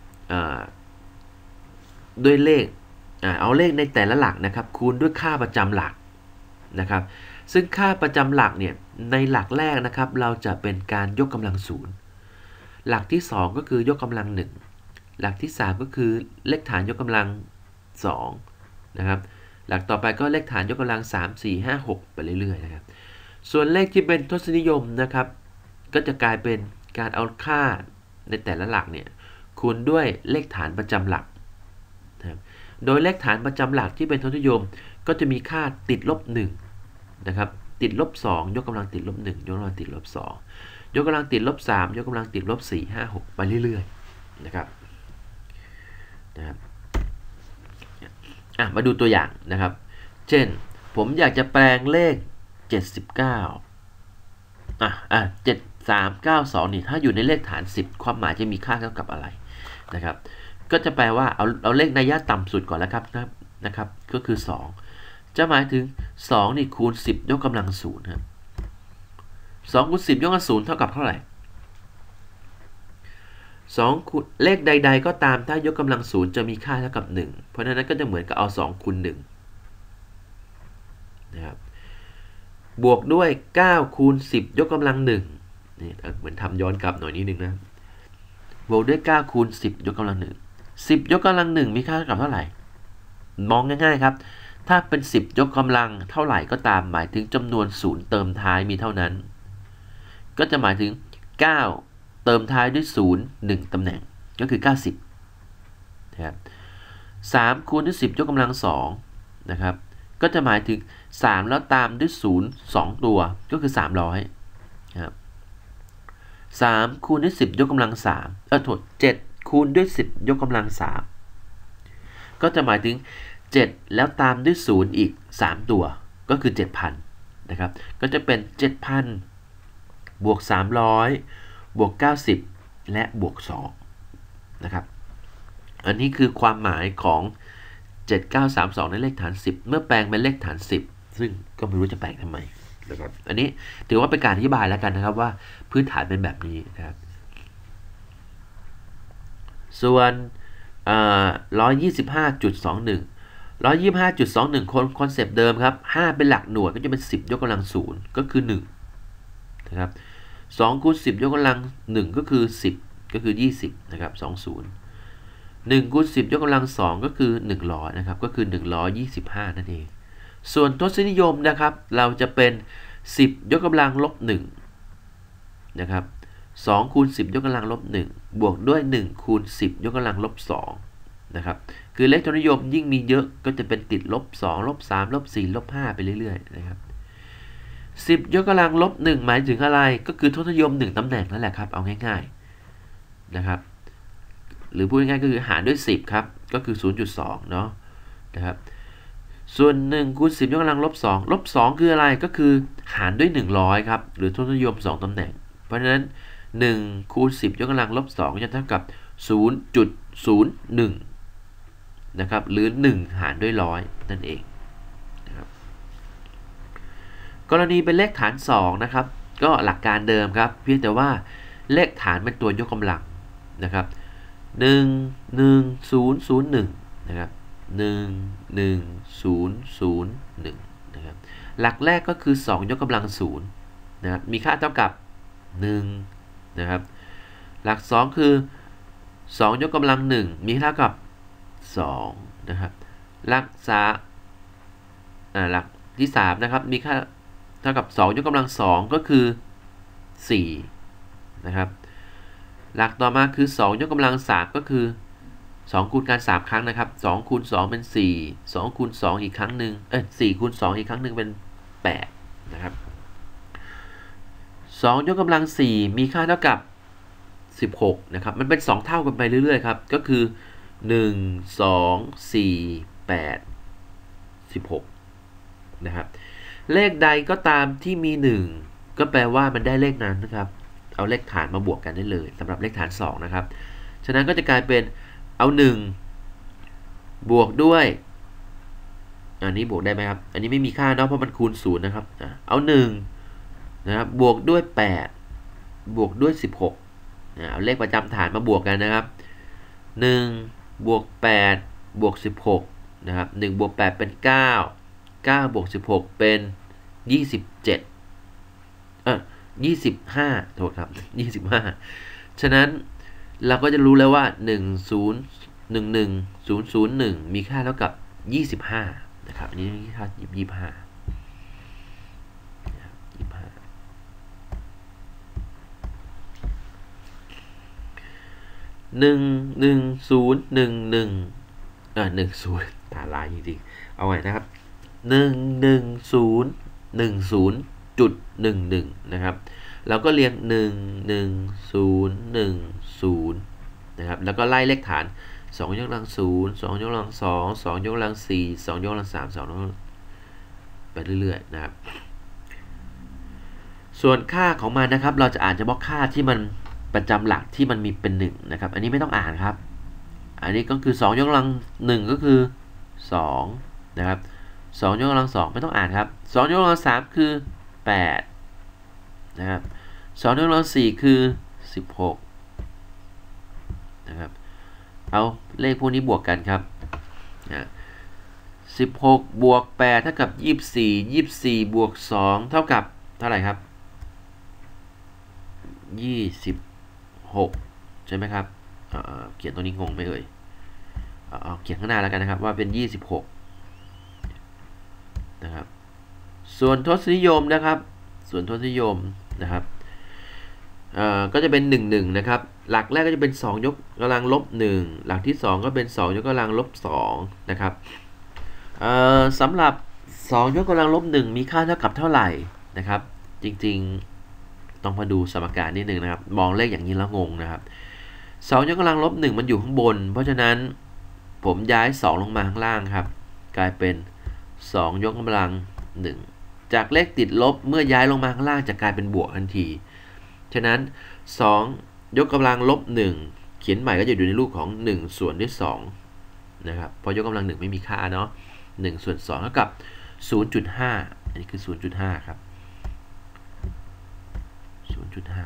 ด้วยเลขเอาเลขในแต่ละหลักนะครับคูณด้วยค่าประจำหลักนะครับซึ่งค่าประจำหลักเนี่ยในหลักแรกนะครับเราจะเป็นการยกกำลังศูนย์หลักที่สองก็คือยกกำลังหนึ่งหลักที่สามก็คือเลขฐานยกกำลังสองนะครับหลักต่อไปก็เลขฐานยกกำลังสาม สี่ ห้า หกไปเรื่อยๆนะครับส่วนเลขที่เป็นทศนิยมนะครับก็จะกลายเป็นการเอาค่าในแต่ละหลักเนี่ยคูณด้วยเลขฐานประจำหลักนะครับโดยเลขฐานประจำหลักที่เป็นทศนิยมก็จะมีค่าติดลบหนึ่งนะครับติดลบสองยกกำลังติดลบหนึ่งยกกำลังติดลบสองยกกำลังติดลบสามยกกำลังติดลบสี่ ห้า หกไปเรื่อยๆนะครับนะครับอ่ะมาดูตัวอย่างนะครับเช่นผมอยากจะแปลงเลขเจ็ดสิบเก้าอ่ะอ่ะเจ็ด สาม เก้า สองนี่ถ้าอยู่ในเลขฐานสิบความหมายจะมีค่าเท่ากับอะไรนะครับก็จะแปลว่าเอาเอาเลขนัยยะต่ำสุดก่อนแล้วครับนะครับนะครับก็คือสองจะหมายถึงสองนี่คูณสิบยกกำลังศูนย์ครับสองคูณสิบยกกำลังศูนย์เท่ากับเท่าไหร่สองคูณเลขใดๆก็ตามถ้ายกกำลังศูนย์จะมีค่าเท่ากับหนึ่งเพราะฉะนั้นก็จะเหมือนกับเอาสองคูณหนึ่งนะครับบวกด้วยเก้าคูณสิบยกกำลังหนึ่งนี่เหมือนทำย้อนกลับหน่อยนิดนึงนะบวกด้วยเก้าคูณสิบยกกำลังหนึ่งสิบยกกำลังหนึ่งมีค่าเท่ากับเท่าไหร่มองง่ายๆครับถ้าเป็นสิบยกกำลังเท่าไหร่ก็ตามหมายถึงจำนวนศูนย์เติมท้ายมีเท่านั้นก็จะหมายถึงเก้าเติมท้ายด้วยศูนย์ หนึ่งตำแหน่งก็คือเก้าสิบนะครับสามคูณด้วยสิบยกกำลังสองนะครับก็จะหมายถึงสามแล้วตามด้วยศูนย์ สองตัวก็คือสามร้อยครับสามคูณด้วยสิบยกกำลังสามเออโทษเจ็ดคูณด้วยสิบยกกำลังสามก็จะหมายถึงเจ็ดแล้วตามด้วยศูนย์อีกสามตัวก็คือ เจ็ดพัน นะครับก็จะเป็น เจ็ดพัน บวกสามร้อยบวกเก้าสิบและบวกสองนะครับอันนี้คือความหมายของเจ็ด เก้า สาม สองในเลขฐานสิบเมื่อแปลงเป็นเลขฐานสิบซึ่งก็ไม่รู้จะแปลงทำไมนะครับอันนี้ถือว่าเป็นการอธิบายแล้วกันนะครับว่าพื้นฐานเป็นแบบนี้นะครับส่วนหนึ่งร้อยยี่สิบห้าจุดสองหนึ่ง หนึ่งร้อยยี่สิบห้าจุดสองหนึ่งคนคอนเซปต์เดิมครับห้าเป็นหลักหน่วยก็จะเป็นสิบยกกำลังศูนย์ก็คือหนึ่งนะครับสองคูณสิบยกกำลังหนึ่งก็คือสิบก็คือยี่สิบนะครับสองสิบ หนึ่งคูณสิบยกกำลังสองก็คือหนึ่งร้อยนะครับก็คือหนึ่งร้อยยี่สิบห้านั่นเองส่วนทศนิยมนะครับเราจะเป็นสิบยกกำลังลบหนึ่งนะครับสองคูณสิบยกกำลังลบหนึ่งบวกด้วยหนึ่งคูณสิบยกกำลังลบสองนะครับคือเลขทศนิยมยิ่งมีเยอะก็จะเป็นติดลบสองลบสามลบสี่ลบห้าไปเรื่อยๆนะครับสิบยกกำลังลบหนึ่งหมายถึงอะไรก็คือทศนิยมหนึ่งตำแหน่งนั่นแหละครับเอาง่ายๆนะครับหรือพูดง่ายๆก็คือหารด้วยสิบครับก็คือ ศูนย์จุดสอง เนาะนะครับส่วนหนึ่งคูณสิบยกกำลังลบสองลบสองคืออะไรก็คือหารด้วยหนึ่งร้อยครับหรือทศนิยมสองตำแหน่งเพราะฉะนั้นหนึ่งคูณสิบยกกำลังลบสองจะเท่ากับ ศูนย์จุดศูนย์หนึ่ง นะครับหรือหนึ่งหารด้วยร้อยนั่นเองนะครับกรณีเป็นเลขฐานสองนะครับก็หลักการเดิมครับเพียงแต่ว่าเลขฐานเป็นตัวยกกำลังนะครับหนึ่ง หนึ่ง ศูนย์ ศูนย์ หนึ่งนะครับหนึ่ง หนึ่ง ศูนย์ ศูนย์ หนึ่งนะครับหลักแรกก็คือสองยกกำลังศูนย์นะครับมีค่าเท่ากับหนึ่งนะครับหลักสองคือสองยกกำลังหนึ่งมีค่าเท่ากับสองนะครับหลักสามอ่าหลักที่สามนะครับมีค่าเท่ากับสองยกกำลังสองก็คือสี่นะครับหลักต่อมาคือสองยกกำลังสามก็คือสองคูณกันสามครั้งนะครับสองคูณสองเป็นสี่ สองคูณสองอีกครั้งหนึ่งเอ้ยสี่คูณสองอีกครั้งหนึ่งเป็นแปดนะครับสองยกกำลังสี่มีค่าเท่ากับสิบหกนะครับมันเป็นสองเท่ากันไปเรื่อยๆครับก็คือหนึ่ง สอง สี่ แปด สิบหกนะครับเลขใดก็ตามที่มีหนึ่งก็แปลว่ามันได้เลขนั้นนะครับเอาเลขฐานมาบวกกันได้เลยสำหรับเลขฐานสองนะครับฉะนั้นก็จะกลายเป็นเอาหนึ่งบวกด้วยอันนี้บวกได้ไหมครับอันนี้ไม่มีค่าเนาะเพราะมันคูณศูนย์นะครับเอาหนึ่งนะครับบวกด้วยแปดบวกด้วยสิบหกเอาเลขประจำฐานมาบวกกันนะครับหนึ่งบวกแปดบวกสิบหกนะครับหนึ่งบวกแปดเป็นเก้า เก้าบวกสิบหกเป็นยี่สิบเจ็ดเออยี่สิบห้าโทษครับยี่สิบห้าฉะนั้นเราก็จะรู้แล้วว่าหนึ่ง ศูนย์ หนึ่ง หนึ่ง ศูนย์ ศูนย์ หนึ่งมีค่าเท่ากับยี่สิบห้านะครับอันนี้มีค่ายี่สิบห้ายี่สิบห้าหนึ่ง หนึ่ง ศูนย์ หนึ่ง หนึ่งเออหนึ่ง ศูนย์ตาลายจริงๆเอาไว้นะครับหนึ่ง หนึ่ง ศูนย์ หนึ่ง ศูนย์จุดหนึ่ง หนึ่งนะครับเราก็เรียงหนึ่ง หนึ่ง ศูนย์ หนึ่ง ศูนย์นะครับแล้วก็ไล่เลขฐานสองยกกำลังศูนย์ สองยกกำลังสอง สองยกกำลังสี่ สองยกกำลังสาม สองยกไปเรื่อยๆนะครับส่วนค่าของมันนะครับเราจะอ่านเฉพาะค่าที่มันประจำหลักที่มันมีเป็นหนึ่งนะครับอันนี้ไม่ต้องอ่านครับอันนี้ก็คือสองยกกำลังหนึ่งก็คือสองนะครับสองยกกำลังสองไม่ต้องอ่านครับสองยกกำลังสามคือแปดนะครับสองยกกำลังสี่คือสิบหกนะครับเอาเลขพวกนี้บวกกันครับนะสิบหกบวกแปดเท่ากับยี่สิบสี่ ยี่สิบสี่บวกสองเท่ากับเท่าไหร่ครับยี่สิบหกใช่ไหมครับเอ่อเขียนตรงนี้งงไหมเอ่ยเอาเขียนข้างหน้าแล้วกันนะครับว่าเป็นยี่สิบหกนะครับส่วนทศนิยมนะครับส่วนทศนิยมนะครับเอ่อก็จะเป็นหนึ่ง หนึ่งนะครับหลักแรกก็จะเป็นสองยกกำลังลบหนึ่งหลักที่สองก็เป็นสองยกกำลังลบสองนะครับเอ่อสำหรับสองยกกำลังลบหนึ่งมีค่าเท่ากับเท่าไหร่นะครับจริงๆต้องมาดูสมการนิดนึงนะครับมองเลขอย่างนี้แล้วงงนะครับสองยกกำลังลบหนึ่งมันอยู่ข้างบนเพราะฉะนั้นผมย้ายสองลงมาข้างล่างครับกลายเป็นสองยกกำลังหนึ่งจากเลขติดลบเมื่อย้ายลงมาข้างล่างจะกลายเป็นบวกทันทีฉะนั้นสองยกกำลังลบหนึ่งเขียนใหม่ก็จะอยู่ในรูปของหนึ่งส่วนด้วยสองนะครับเพราะยกกำลังหนึ่งไม่มีค่าเนาะหนึ่งส่วนสองเท่ากับ ศูนย์จุดห้า อันนี้คือ ศูนย์จุดห้า ครับ ศูนย์จุดห้า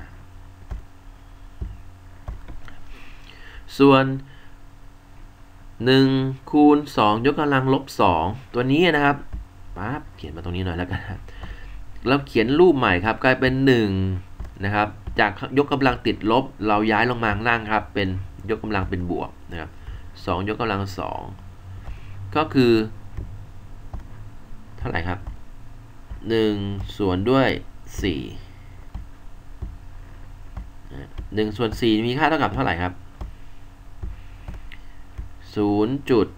ส่วนหนึ่งคูณสองยกกำลังลบสองตัวนี้นะครับปั๊บเขียนมาตรงนี้หน่อยแล้วกันเราเขียนรูปใหม่ครับกลายเป็นหนึ่งนะครับจากยกกำลังติดลบเราย้ายลงมาข้างล่างครับเป็นยกกำลังเป็นบวกนะครับสองยกกำลังสองก็คือเท่าไหร่ครับหนึ่งส่วนด้วยสี่หนึ่งส่วนสี่มีค่าเท่ากับเท่าไหร่ครับศูนย์จุด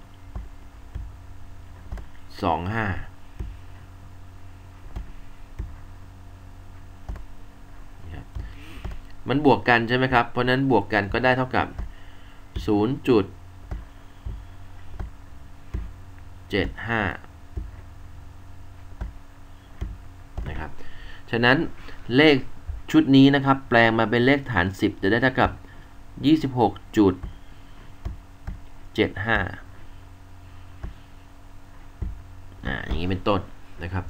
สองห้ามันบวกกันใช่ไหมครับเพราะนั้นบวกกันก็ได้เท่ากับศูนย์จุดเจ็ดห้านะครับฉะนั้นเลขชุดนี้นะครับแปลงมาเป็นเลขฐานสิบจะได้เท่ากับ ยี่สิบหกจุดเจ็ดห้า อ่าอย่างนี้เป็นต้นนะครับ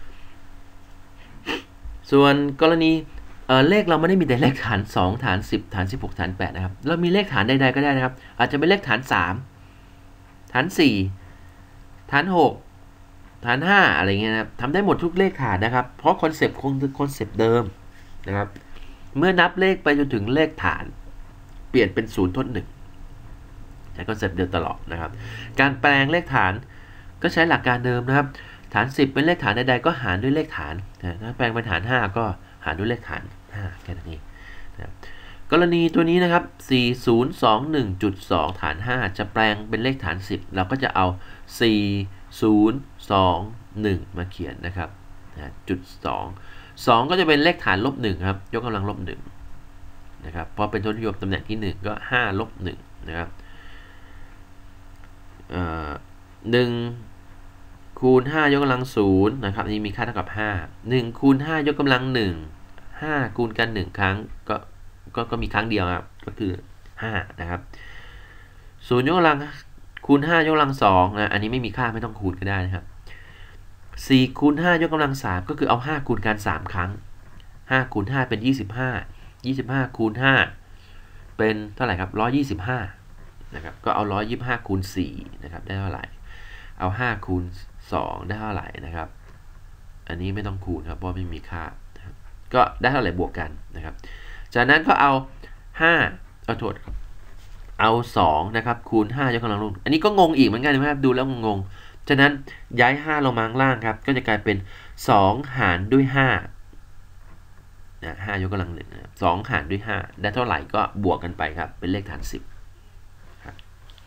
ส่วนกรณีเอ่อเลขเราไม่ได้มีแต่เลขฐานสองฐานสิบฐานสิบหกฐานแปดนะครับเรามีเลขฐานใดๆก็ได้นะครับอาจจะเป็นเลขฐานสามฐานสี่ฐานหกฐานห้าอะไรเงี้ยนะครับทำได้หมดทุกเลขฐานนะครับเพราะคอนเซปต์คงคือคอนเซปต์เดิมนะครับเมื่อนับเลขไปจนถึงเลขฐานเปลี่ยนเป็นศูนย์ทดหนึ่งใช้คอนเซปต์เดิมตลอดนะครับการแปลงเลขฐานก็ใช้หลักการเดิมนะครับฐานสิบเป็นเลขฐานใดๆก็หารด้วยเลขฐานถ้าแปลงเป็นฐานห้าก็หารด้วยเลขฐานห้าแค่นั้นเองนะครับกรณีตัวนี้นะครับ สี่ศูนย์สองหนึ่งจุดสอง ฐานห้าจะแปลงเป็นเลขฐานสิบเราก็จะเอา สี่ศูนย์สองหนึ่ง มาเขียนนะครับจุดสอง สองก็จะเป็นเลขฐานลบหนึ่งครับยกกำลังลบหนึ่งนะครับพอเป็นทศนิยมตำแหน่งที่หนึ่งก็ห้าลบหนึ่งนะครับเอ่อหนึ่งคูณห้ายกกำลังศูนย์นะครับนี่มีค่าเท่ากับห้า หนึ่งคูณห้ายกกำลังหนึ่ง ห้าคูณกันหนึ่งครั้งก็ก็ก็มีครั้งเดียวครับก็คือห้านะครับศูนย์ยกกำลังคูณห้ายกกำลังสองนะอันนี้ไม่มีค่าไม่ต้องคูณก็ได้นะครับสี่คูณห้ายกกำลังสามก็คือเอาห้าคูณกันสามครั้งห้าคูณห้าเป็นยี่สิบห้า ยี่สิบห้าคูณห้าเป็นเท่าไหร่ครับหนึ่งร้อยยี่สิบห้านะครับก็เอาหนึ่งร้อยยี่สิบห้าคูณสี่นะครับได้เท่าไหร่เอาห้าคูณสองได้เท่าไหร่นะครับอันนี้ไม่ต้องคูณครับเพราะไม่มีค่าก็ได้เท่าไหร่บวกกันนะครับจากนั้นก็เอาห้าเอาโทษเอาสองนะครับคูณห้ายกกำลังลงอันนี้ก็งงอีกเหมือนกันนะครับดูแล้วงงฉะนั้นย้ายห้าลงมาข้างล่างครับก็จะกลายเป็นสองหารด้วยห้านะห้ายกกำลังหนึ่งสองหารด้วยห้าได้เท่าไหร่ก็บวกกันไปครับเป็นเลขฐานสิบครับ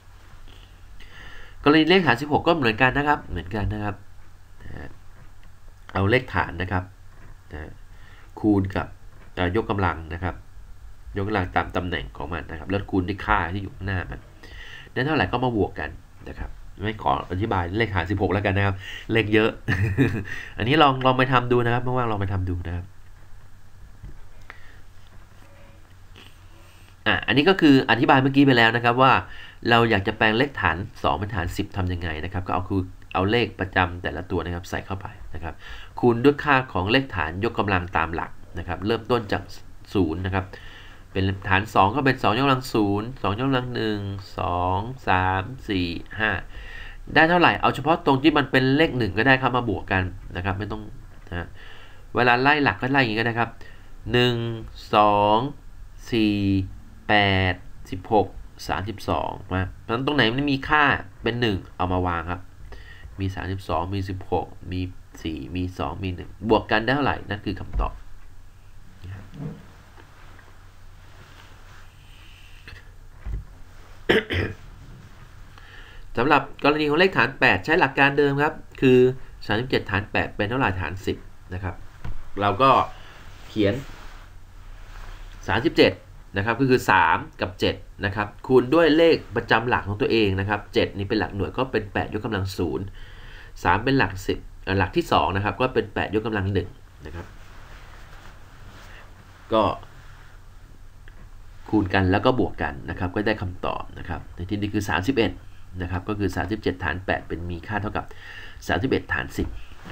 กรณีเลขฐานสิบหกก็เหมือนกันนะครับเหมือนกันนะครับเอาเลขฐานนะครับคูณกับยกกำลังนะครับยกกำลังตามตำแหน่งของมันนะครับแล้วคูณด้วยค่าที่อยู่ข้างหน้ามันได้เท่าไหร่ก็มาบวกกันนะครับไม่ขออธิบายเลขฐานสิบหกแล้วกันนะครับเลขเยอะ อันนี้ลองลองไปทำดูนะครับว่างๆลองไปทำดูนะครับอ่ะอันนี้ก็คืออธิบายเมื่อกี้ไปแล้วนะครับว่าเราอยากจะแปลงเลขฐานสองเป็นฐานสิบทำยังไงนะครับก็เอาคือเอาเลขประจำแต่ละตัวนะครับใส่เข้าไปนะครับคูณด้วยค่าของเลขฐานยกกำลังตามหลักนะครับเริ่มต้นจากศูนย์นะครับเป็นฐานสองก็เป็นสองยกกำลังศูนย์ สองยกกำลังหนึ่ง สอง สาม สี่ ห้าได้เท่าไหร่เอาเฉพาะตรงที่มันเป็นเลขหนึ่งก็ได้ครับมาบวกกันนะครับไม่ต้องนะเวลาไล่หลักก็ไล่อย่างนี้ก็ได้ครับหนึ่ง สอง สี่ แปด สิบหก สามสิบสองมาเพราะฉะนั้นตรงไหนมันมีค่าเป็นหนึ่งเอามาวางครับมีสามสิบสองมีสิบหกมีสี่มีสองมีหนึ่งบวกกันได้เท่าไหร่นั่นคือคำตอบสำหรับกรณีของเลขฐานแปดใช้หลักการเดิมครับคือสามสิบเจ็ดฐานแปดเป็นเท่าไหร่ฐานสิบนะครับเราก็เขียนสามสิบเจ็ดนะครับก็คือสามกับเจ็ดนะครับคูณด้วยเลขประจำหลักของตัวเองนะครับเจ็ดนี่เป็นหลักหน่วยก็เป็นแปดยกกำลังศูนย์ สามเป็นหลักสิบหลักที่สองนะครับก็เป็นแปดยกกำลังหนึ่งนะครับก็คูณกันแล้วก็บวกกันนะครับก็ได้คำตอบนะครับในที่นี้คือสามสิบเอ็ดนะครับก็คือสามสิบเจ็ดฐานแปดเป็นมีค่าเท่ากับสามสิบเอ็ดฐานสิบ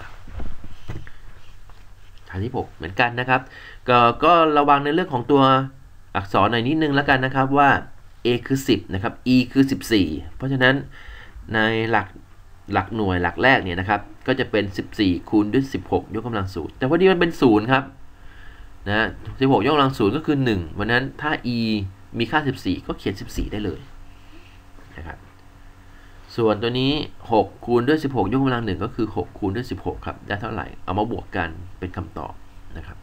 ฐานที่หกเหมือนกันนะครับก็ก็ระวังในเรื่องของตัวอักษรหน่อยนิดนึงแล้วกันนะครับว่า a คือสิบนะครับ e คือสิบสี่เพราะฉะนั้นในหลักหลักหน่วยหลักแรกเนี่ยนะครับก็จะเป็นสิบสี่คูณด้วยสิบหกยกกำลังศูนย์แต่พอดีมันเป็นศูนย์ครับนะสิบหกยกกำลังศูนย์ก็คือหนึ่งวันนั้นถ้า e มีค่าสิบสี่ก็เขียนสิบสี่ได้เลยนะครับส่วนตัวนี้หกคูณด้วยสิบหกยกกำลังหนึ่งก็คือหกคูณด้วยสิบหกครับได้เท่าไหร่เอามาบวกกันเป็นคำตอบนะครับ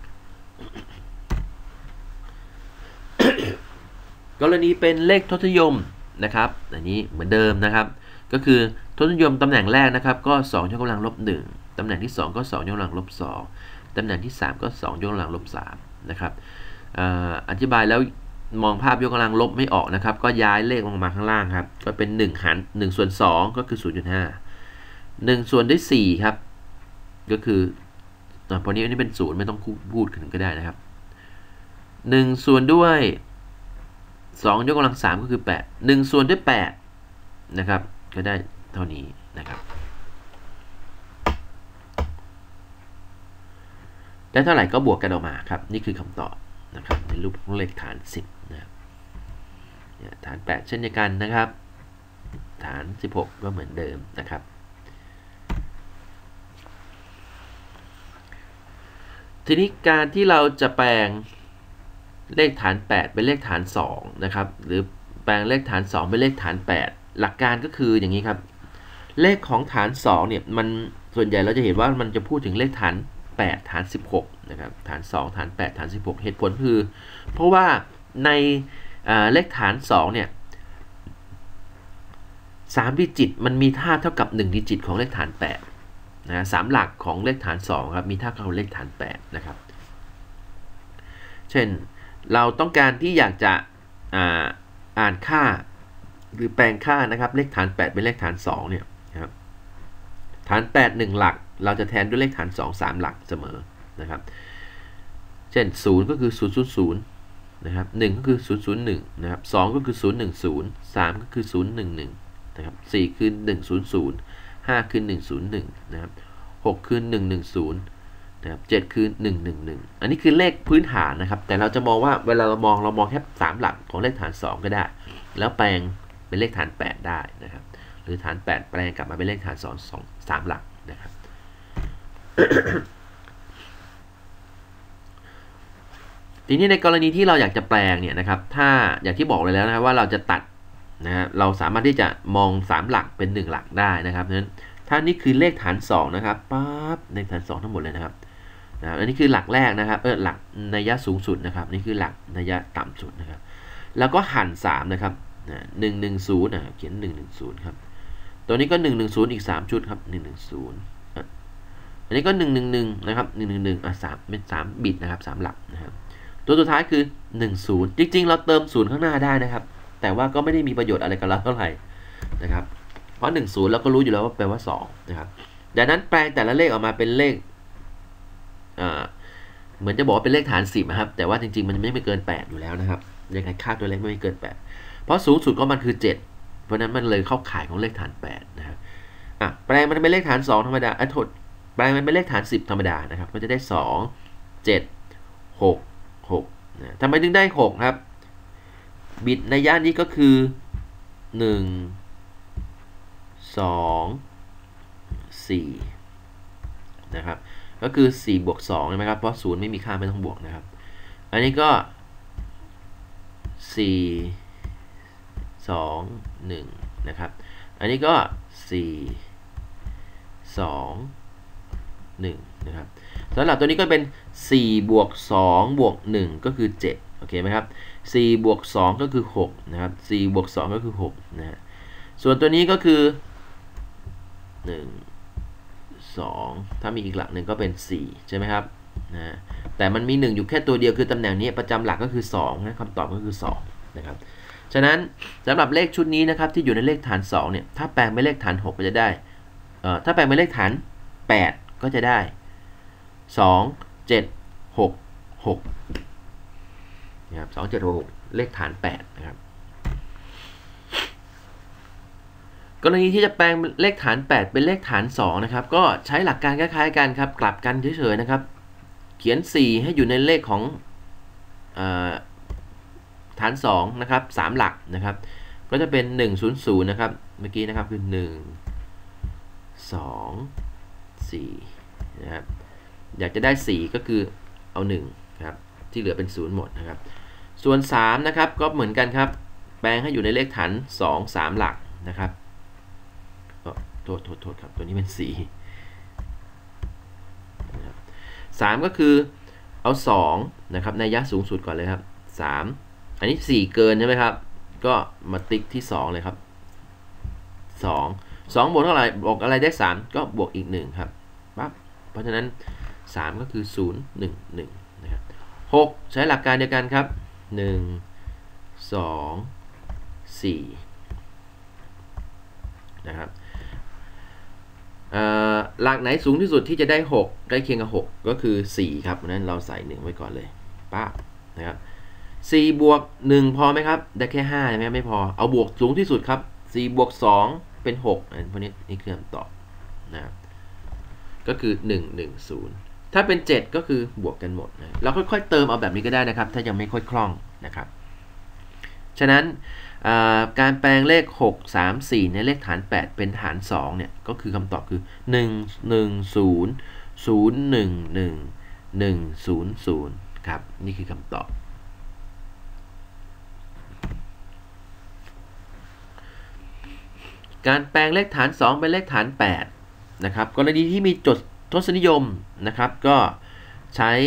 กรณีเป็นเลขทศนิยมนะครับอันนี้เหมือนเดิมนะครับก็คือทศนิยมตำแหน่งแรกนะครับก็สองยกกำลังลบหนึ่งตำแหน่งที่สองก็สองยกกำลังลบสองตำแหน่งที่สามก็สองยกกำลังลบสามนะครับอธิบายแล้วมองภาพยกกำลังลบไม่ออกนะครับก็ย้ายเลขลงมาข้างล่างครับก็เป็นหนึ่งหารหนึ่งส่วนสองก็คือ ศูนย์จุดห้า หนึ่งส่วนด้วยสี่ครับก็คือพอนี้อันนี้เป็นศูนย์ไม่ต้องพูดถึงก็ได้นะครับหนึ่งส่วนด้วยสองยกกำลังสามก็คือแปด หนึ่งส่วนด้วยแปดนะครับก็ได้เท่านี้นะครับได้เท่าไหร่ก็บวกกันออกมาครับนี่คือคำตอบนะครับในรูปของเลขฐานสิบนะครับฐานแปดเช่นเดียวกันนะครับฐานสิบหกก็เหมือนเดิมนะครับทีนี้การที่เราจะแปลงเลขฐานแปดเป็นเลขฐานสองนะครับหรือแปลงเลขฐานสองเป็นเลขฐานแปดหลักการก็คืออย่างนี้ครับเลขของฐานสองเนี่ยมันส่วนใหญ่เราจะเห็นว่ามันจะพูดถึงเลขฐานแปดฐานสิบหกนะครับฐานสองฐานแปดฐานสิบหกเหตุผลคือเพราะว่าในเลขฐานสองเนี่ยสามดิจิตมันมีค่าเท่ากับหนึ่งดิจิตของเลขฐานแปดนะสามหลักของเลขฐานสองครับมีค่าเท่ากับเลขฐานแปดนะครับเช่นเราต้องการที่อยากจะ อ่า อ่านค่าหรือแปลงค่านะครับเลขฐานแปดเป็นเลขฐานสองเนี่ยนะครับฐานแปด หนึ่งหลักเราจะแทนด้วยเลขฐานสอง สามหลักเสมอนะครับเช่นศูนย์ก็คือศูนย์ ศูนย์ ศูนย์นะครับหนึ่งก็คือศูนย์ ศูนย์ หนึ่งนะครับสองก็คือศูนย์ หนึ่ง ศูนย์ สามก็คือศูนย์ หนึ่ง หนึ่งนะครับสี่คือหนึ่ง ศูนย์ ศูนย์ ห้าคือหนึ่ง ศูนย์ หนึ่งนะครับหกคือหนึ่ง หนึ่ง ศูนย์นะครับเจ็ดคือหนึ่ง หนึ่ง หนึ่งอันนี้คือเลขพื้นฐานนะครับแต่เราจะมองว่าเวลาเรามองเรามองแค่สามหลักของเลขฐานสองก็ได้แล้วแปลงเป็นเลขฐานแปดได้นะครับหรือฐานแปดแปลงกลับมาเป็นเลขฐานสอง สอง สามหลักนะครับ ทีนี้ในกรณีที่เราอยากจะแปลงเนี่ยนะครับถ้าอย่างที่บอกเลยแล้วนะครับว่าเราจะตัดนะฮะเราสามารถที่จะมองสามหลักเป็นหนึ่งหลักได้นะครับเพราะฉะนั้นถ้านี่คือเลขฐานสองนะครับปั๊บเลขฐานสองทั้งหมดเลยนะครับนะอันนี้คือหลักแรกนะครับเออหลักนัยสูงสุดนะครับนี่คือหลักนัยต่ำสุดนะครับแล้วก็หันสามนะครับนะหนึ่ง หนึ่ง ศูนย์นะครับเขียนหนึ่ง หนึ่ง ศูนย์ครับตัวนี้ก็หนึ่ง หนึ่ง ศูนย์อีกสามชุดครับหนึ่ง หนึ่ง ศูนย์อันนี้ก็หนึ่ง หนึ่ง หนึ่งนะครับหนึ่ง หนึ่ง หนึ่งอ่ะสามเป็นสามบิตนะครับสามหลักนะครับตัวสุดท้ายคือหนึ่ง ศูนย์จริงๆเราเติมศูนย์ข้างหน้าได้นะครับแต่ว่าก็ไม่ได้มีประโยชน์อะไรกับเราเท่าไหร่นะครับเพราะหนึ่ง ศูนย์เราก็รู้อยู่แล้วว่าแปลว่าสองนะครับดังนั้นแปลงแต่ละเลขออกมาเป็นเลขอ่าเหมือนจะบอกว่าเป็นเลขฐานสิบนะครับแต่ว่าจริงๆมันไม่เกินแปดอยู่แล้วนะครับยังไงค่าตัวเลขไม่เกินแปดเพราะสูงสุดก็มันคือเจ็ดเพราะนั้นมันเลยเข้าข่ายของเลขฐานแปดนะครับอ่ะแปลงมันเป็นเลขฐานสองธรรมดาอ่ะโทษแปลงมันเป็นเลขฐานสิบธรรมดานะครับก็จะได้สอง เจ็ด หก หกนะทำไมถึงได้หกครับบิตในย่านนี้ก็คือหนึ่ง สอง สี่นะครับก็คือสี่บวกสองใช่ไหมครับเพราะศูนย์ไม่มีค่าไม่ต้องบวกนะครับอันนี้ก็สี่ สอง หนึ่งนะครับอันนี้ก็สี่ สอง หนึ่งนะครับสำหรับตัวนี้ก็เป็นสี่บวกสองบวกหนึ่งก็คือเจ็ดโอเคไหมครับสี่บวกสองก็คือหกนะครับสี่บวกสองก็คือหกนะฮะส่วนตัวนี้ก็คือหนึ่ง สองถ้ามีอีกหลักหนึ่งก็เป็นสี่ใช่ไหมครับนะแต่มันมีหนึ่งอยู่แค่ตัวเดียวคือตำแหน่งนี้ประจำหลักก็คือสองนะคำตอบก็คือสองนะครับฉะนั้นสำหรับเลขชุดนี้นะครับที่อยู่ในเลขฐานสองเนี่ยถ้าแปลงเป็นเลขฐานหกก็จะได้เอ่อถ้าแปลงเป็นเลขฐานแปดก็จะได้สอง เจ็ด หก หกนะครับสอง เจ็ด หก หกเลขฐานแปดนะครับกรณีที่จะแปลงเลขฐานแปดเป็นเลขฐานสองนะครับก็ใช้หลักการคล้ายๆกันครับกลับกันเฉยๆนะครับเขียนสี่ให้อยู่ในเลขของเอ่อฐานสองนะครับสามหลักนะครับก็จะเป็นหนึ่ง ศูนย์ ศูนย์นะครับเมื่อกี้นะครับคือหนึ่ง สอง สี่นะครับอยากจะได้สี่ก็คือเอาหนึ่งครับที่เหลือเป็นศูนย์หมดนะครับส่วนสามนะครับก็เหมือนกันครับแปลงให้อยู่ในเลขฐานสอง สามหลักนะครับโทษโทษโทษครับตัวนี้เป็นสี่นะครับสามก็คือเอาสองนะครับในยักษ์สูงสุดก่อนเลยครับสามอันนี้สี่เกินใช่ไหมครับก็มาติ๊กที่สองเลยครับสอง สองบวกเท่าไหร่บวกอะไรได้สามก็บวกอีกหนึ่งครับปั๊บเพราะฉะนั้นสามก็คือศูนย์ หนึ่ง หนึ่งนะครับหกใช้หลักการเดียวกันครับหนึ่ง สอง สี่นะครับหลักไหนสูงที่สุดที่จะได้หกใกล้เคียงกับหกก็คือสี่ครับเพราะนั้นเราใส่หนึ่งไว้ก่อนเลยปั๊บนะครับสี่บวกหนึ่งพอไหมครับได้แค่ห้าใช่ไหมไม่พอเอาบวกสูงที่สุดครับสี่บวกสองเป็นหกอันพวกนี้นี่คือคำตอบนะครับก็คือหนึ่ง หนึ่ง ศูนย์ถ้าเป็นเจ็ดก็คือบวกกันหมดนะเราค่อยๆเติมเอาแบบนี้ก็ได้นะครับถ้ายังไม่ค่อยคล่องนะครับฉะนั้นการแปลงเลขหก สาม สี่ในเลขฐานแปดเป็นฐานสองเนี่ยก็คือคำตอบคือหนึ่ง หนึ่ง ศูนย์ ศูนย์ หนึ่ง หนึ่ง หนึ่ง ศูนย์ ศูนย์ครับนี่คือคำตอบการแปลงเลขฐานสองเป็นเลขฐานแปดนะครับกรณีที่มีจดทศนิยมนะครับก็ใช้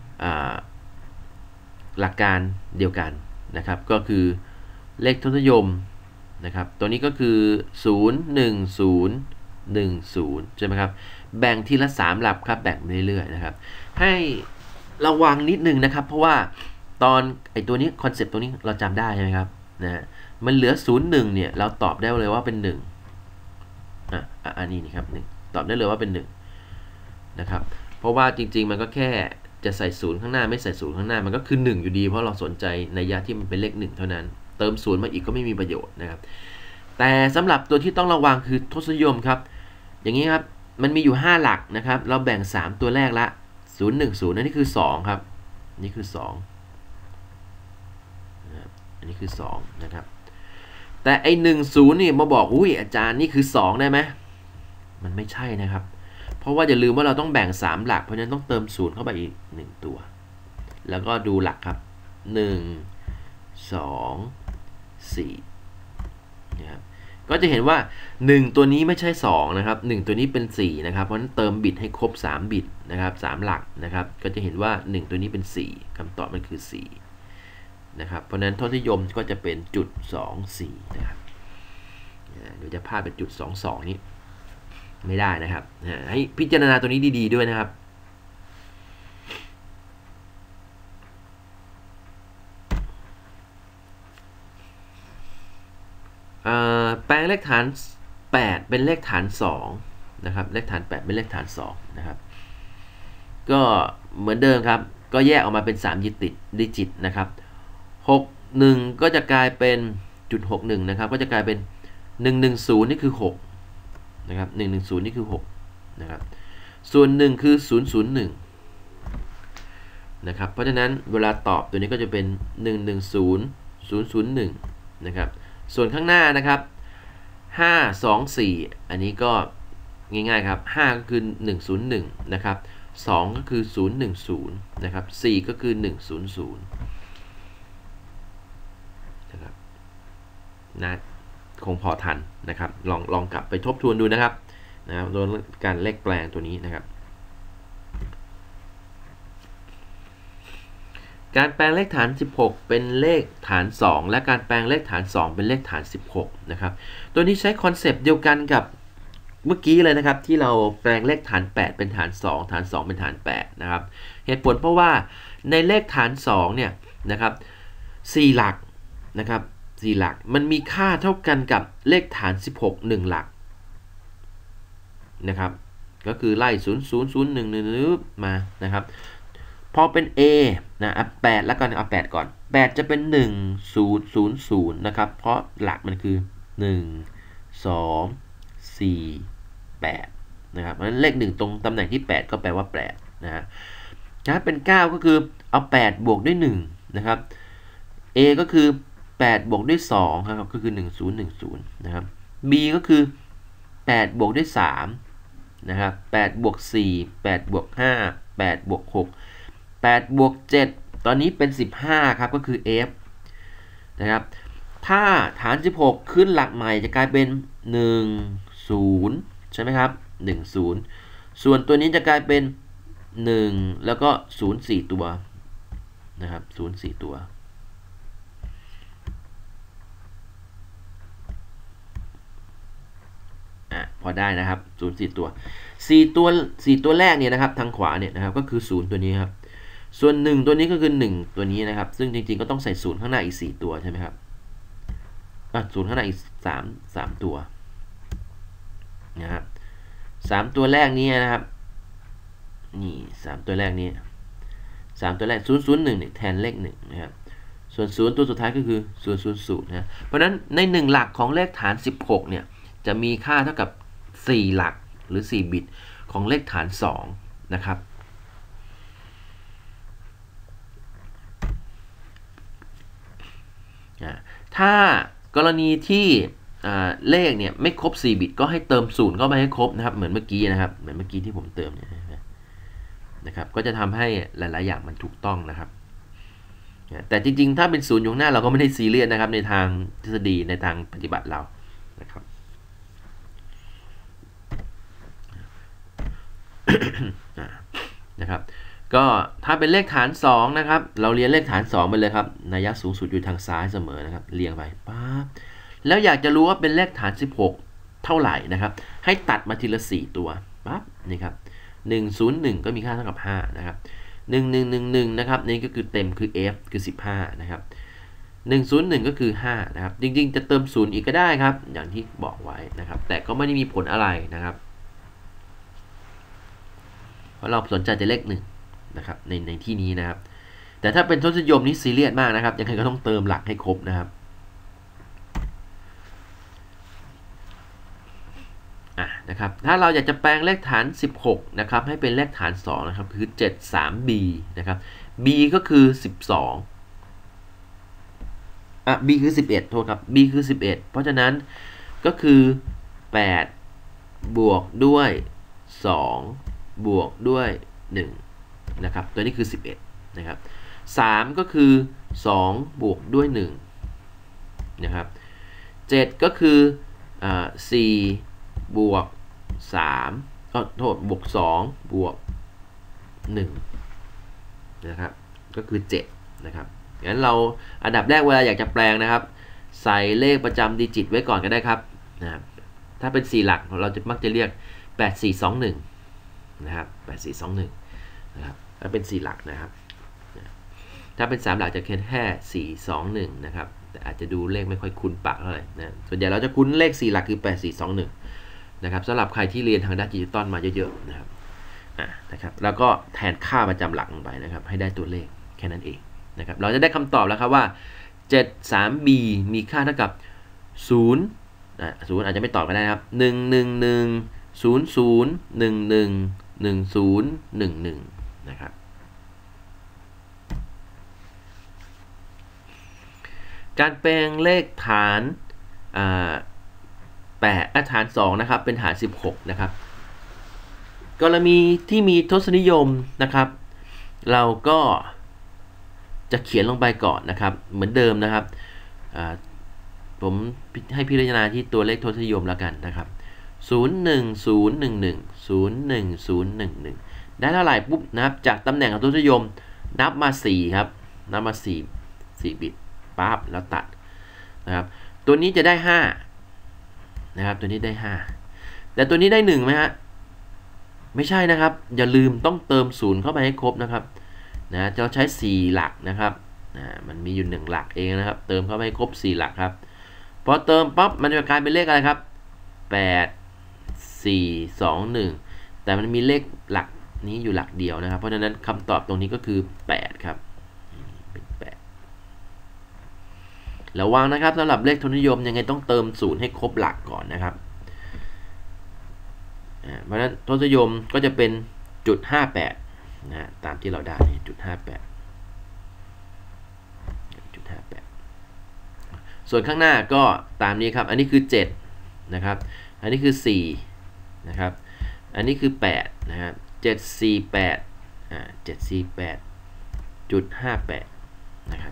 หลักการเดียวกันนะครับก็คือเลขทศนิยมนะครับตัวนี้ก็คือศูนย์ หนึ่ง ศูนย์ หนึ่ง ศูนย์ใช่ไหมครับแบ่งทีละสามหลักครับแบ่งเรื่อยๆนะครับให้ระวังนิดนึงนะครับเพราะว่าตอนไอตัวนี้คอนเซปต์ตัวนี้เราจำได้ใช่ไหมครับนะมันเหลือศูนย์ หนึ่งเนี่ยเราตอบได้เลยว่าเป็นหนึ่งอ่ะอันนี้นี่ครับหนึ่งตอบได้เลยว่าเป็นหนึ่งนะครับเพราะว่าจริงๆมันก็แค่จะใส่ศูนย์ข้างหน้าไม่ใส่ศูนย์ข้างหน้ามันก็คือหนึ่งอยู่ดีเพราะเราสนใจนัยยะที่มันเป็นเลขหนึ่งเท่านั้นเติมศูนย์มาอีกก็ไม่มีประโยชน์นะครับแต่สำหรับตัวที่ต้องระวังคือทศนิยมครับอย่างนี้ครับมันมีอยู่ห้าหลักนะครับเราแบ่งสามตัวแรกละศูนย์ หนึ่ง ศูนย์อันนี้คือสองครับนี่คือสองนะครับอันนี้คือสองนะครับแต่ไอ้หนึ่ง ศูนย์นี่มาบอกอุ้ยอาจารย์นี่คือสองได้ไหมมันไม่ใช่นะครับเพราะว่าอย่าลืมว่าเราต้องแบ่งสามหลักเพราะฉะนั้นต้องเติมศูนย์เข้าไปอีกหนึ่งตัวแล้วก็ดูหลักครับหนึ่ง สอง สี่นะครับก็จะเห็นว่าหนึ่งตัวนี้ไม่ใช่สองนะครับหนึ่งตัวนี้เป็นสี่นะครับเพราะฉะนั้นเติมบิตให้ครบสามบิตนะครับสามหลักนะครับก็จะเห็นว่าหนึ่งตัวนี้เป็นสี่คำตอบมันคือสี่นะครับเพราะฉะนั้นทศนิยมก็จะเป็นจุดสองสี่นะครับเดี๋ยวจะพาดเป็นจุดสองสองนี้ไม่ได้นะครับให้พิจารณาตัวนี้ดีๆด้วยนะครับแปลงเลขฐานแปดเป็นเลขฐานสองนะครับเลขฐานแปดเป็นเลขฐานสองนะครับก็เหมือนเดิมครับก็แยกออกมาเป็นสามดิจิตดิจิตนะครับหก หนึ่งก็จะกลายเป็นจุดหกหนึ่งนะครับก็จะกลายเป็นหนึ่ง หนึ่ง ศูนย์นี่คือหกนะครับหนึ่ง หนึ่ง ศูนย์นี่คือหกนะครับส่วนหนึ่งคือศูนย์ ศูนย์ หนึ่งนะครับเพราะฉะนั้นเวลาตอบตัวนี้ก็จะเป็นหนึ่ง หนึ่ง ศูนย์ ศูนย์ ศูนย์ หนึ่งนะครับส่วนข้างหน้านะครับห้า สอง สี่อันนี้ก็ง่ายๆครับห้าก็คือหนึ่ง ศูนย์ หนึ่งนะครับสองก็คือศูนย์ หนึ่ง ศูนย์นะครับสี่ก็คือหนึ่ง ศูนย์ ศูนย์นะครับน่าคงพอทันนะครับลองลองกลับไปทบทวนดูนะครับนะครับโดยการเลขแปลงตัวนี้นะครับการแปลงเลขฐานสิบหกเป็นเลขฐานสองและการแปลงเลขฐานสองเป็นเลขฐานสิบหกนะครับตัวนี้ใช้คอนเซปต์เดียวกันกับเมื่อกี้เลยนะครับที่เราแปลงเลขฐานแปดเป็นฐานสองฐานสองเป็นฐานแปดนะครับเหตุผลเพราะว่าในเลขฐานสองเนี่ยนะครับสี่หลักนะครับสี่หลักมันมีค่าเท่ากันกับเลขฐานสิบหก หนึ่งหลักนะครับก็คือไล่ศูนย์ ศูนย์ ศูนย์ หนึ่ง หนึ่งมานะครับพอเป็น A นะอ่ะแปดแล้วกันเอาแปดก่อนแปดจะเป็นหนึ่ง ศูนย์ ศูนย์ ศูนย์นะครับเพราะหลักมันคือหนึ่ง สอง สี่ แปดนะครับเพราะฉะนั้นเลขหนึ่งตรงตำแหน่งที่แปดก็แปลว่าแปดนะฮะถ้าเป็นเก้าก็คือเอาแปดบวกด้วยหนึ่งนะครับ A ก็คือแปดบวกด้วยสองครับก็คือหนึ่ง ศูนย์ หนึ่ง ศูนย์นะครับ B ก็คือแปดบวกด้วยสามนะครับแปดบวกสี่ แปดบวกห้า แปดบวกหก แปดบวกเจ็ดตอนนี้เป็นสิบห้าครับก็คือ F นะครับถ้าฐานสิบหกขึ้นหลักใหม่จะกลายเป็นหนึ่ง ศูนย์ใช่ไหมครับหนึ่ง ศูนย์ส่วนตัวนี้จะกลายเป็นหนึ่งแล้วก็ศูนย์ สี่ตัวนะครับศูนย์ สี่ตัวอ่ะพอได้นะครับศูนย์ สี่ตัวสี่ตัวสี่ตัวแรกเนี่ยนะครับทางขวาเนี่ยนะครับก็คือศูนย์ตัวนี้ครับส่วนหนึ่งตัวนี้ก็คือหนึ่งตัวนี้นะครับซึ่งจริงๆก็ต้องใส่ศูนย์ข้างหน้าอีกสี่ตัวใช่ไหมครับอ่ะศูนย์ข้างหน้าอีกสาม สามตัวนะครับสามตัวแรกนี้นะครับนี่สามตัวแรกนี้สามตัวแรกศูนย์ ศูนย์ หนึ่งเนี่ยแทนเลขหนึ่งนะครับส่วนศูนย์ตัวสุดท้ายก็คือศูนย์ ศูนย์ ศูนย์นะเพราะฉะนั้นในหนึ่งหลักของเลขฐานสิบหกเนี่ยจะมีค่าเท่ากับสี่หลักหรือสี่บิตของเลขฐานสองนะครับถ้ากรณีที่เลขเนี่ยไม่ครบสี่บิตก็ให้เติมศูนย์เข้าไปให้ครบนะครับเหมือนเมื่อกี้นะครับเหมือนเมื่อกี้ที่ผมเติมเนี่ยนะครับก็จะทำให้หลายๆอย่างมันถูกต้องนะครับแต่จริงๆถ้าเป็นศูนย์อยู่หน้าเราก็ไม่ได้ซีเรียสนะครับในทางทฤษฎีในทางปฏิบัติเรานะครับนะครับก็ถ้าเป็นเลขฐานสองนะครับเราเรียนเลขฐานสองไปเลยครับนัยยะสูงสุดอยู่ทางซ้ายเสมอนะครับเรียงไปปั๊บแล้วอยากจะรู้ว่าเป็นเลขฐานสิบหกเท่าไหร่นะครับให้ตัดมาทีละสี่ตัวปั๊บนี่ครับหนึ่ง ศูนย์ หนึ่งก็มีค่าเท่ากับห้านะครับหนึ่ง หนึ่ง หนึ่ง หนึ่งนะครับนี่ก็คือเต็มคือ F คือสิบห้านะครับหนึ่ง ศูนย์ หนึ่งก็คือห้านะครับจริงๆจะเติมศูนย์อีกก็ได้ครับอย่างที่บอกไว้นะครับแต่ก็ไม่ได้มีผลอะไรนะครับราะเราสนใจแต่เลขหนึ่งนะครับในในที่นี้นะครับแต่ถ้าเป็นทศนิยมนี่ซีเรียสมากนะครับยังไงก็ต้องเติมหลักให้ครบนะครับอ่ะนะครับถ้าเราอยากจะแปลงเลขฐานสิบหกนะครับให้เป็นเลขฐานสองนะครับคือเจ็ดสิบสามบี นะครับ b ก็คือสิบสองอ่ะ b คือสิบเอ็ดโทษครับ b คือสิบเอ็ดเพราะฉะนั้นก็คือแปดบวกด้วยสองบวกด้วยหนึ่งนะครับตัวนี้คือสิบเอ็ดนะครับสามก็คือสองบวกด้วยหนึ่งนะครับเจ็ดก็คืออ่าสี่บวกสามก็โทษบวกสองบวกหนึ่งนะครับก็คือเจ็ดนะครับงั้นเราอันดับแรกเวลาอยากจะแปลงนะครับใส่เลขประจำดิจิตไว้ก่อนก็ได้ครับนะครับถ้าเป็นสี่หลักเราจะมักจะเรียกแปดสี่สองหนึ่งนะครับแปดสี่สองหนึ่งนะครับถ้าเป็นสี่หลักนะครับถ้าเป็นสามหลักจะแค่แค่สี่สองหนึ่งนะครับแต่อาจจะดูเลขไม่ค่อยคุ้นปากเท่าไหร่นะส่วนใหญ่เราจะคุ้นเลขสี่หลักคือแปดสี่สองหนึ่งนะครับสำหรับใครที่เรียนทางด้านดิจิตอลมาเยอะๆนะครับอ่ะนะครับแล้วก็แทนค่าประจำหลักลงไปนะครับให้ได้ตัวเลขแค่นั้นเองนะครับเราจะได้คำตอบแล้วครับว่า เจ็ดสิบสามบี มีค่าเท่ากับศูนย์อ่ะศูนย์อาจจะไม่ตอบก็ได้นะครับหนึ่ง หนึ่ง หนึ่ง ศูนย์ ศูนย์ หนึ่ง หนึ่ง หนึ่ง ศูนย์ หนึ่ง หนึ่งนะครับการแปลงเลขฐานอ่าแปดฐานสองนะครับเป็นฐานสิบหกนะครับกรณีที่มีทศนิยมนะครับเราก็จะเขียนลงไปก่อนนะครับเหมือนเดิมนะครับผมให้พิจารณาที่ตัวเลขทศนิยมแล้วกันนะครับศูนย์ หนึ่ง ศูนย์ หนึ่ง หนึ่ง ศูนย์ หนึ่ง ศูนย์ หนึ่ง หนึ่งได้เท่าไหร่ปุ๊บนะครับจากตำแหน่งของทศนิยมนับมาสี่ครับนับมาสี่ สี่บิตปั๊บแล้วตัดนะครับตัวนี้จะได้ห้านะครับตัวนี้ได้ห้าแต่ตัวนี้ได้หนึ่งไหมฮะไม่ใช่นะครับอย่าลืมต้องเติมศูนย์เข้าไปให้ครบนะครับนะจะใช้สี่หลักนะครับนะมันมีอยู่หนึ่งหลักเองนะครับเติมเข้าไปให้ครบสี่หลักครับพอเติมปั๊บมันจะกลายเป็นเลขอะไรครับแปด สี่ สอง หนึ่งแต่มันมีเลขหลักนี้อยู่หลักเดียวนะครับเพราะฉะนั้นคำตอบตรงนี้ก็คือแปดครับเป็นแปดระวังนะครับสำหรับเลขทศนิยมยังไงต้องเติมศูนย์ให้ครบหลักก่อนนะครับเพราะฉะนั้นทศนิยมก็จะเป็นจุดห้าแปดนะตามที่เราได้จุดห้าแปดจุดห้าแปดส่วนข้างหน้าก็ตามนี้ครับอันนี้คือเจ็ดนะครับอันนี้คือสี่นะครับอันนี้คือแปดนะครับเจ็ด สี่ แปดอ่าเจ็ด สี่ แปดจุดห้าแปดนะครับ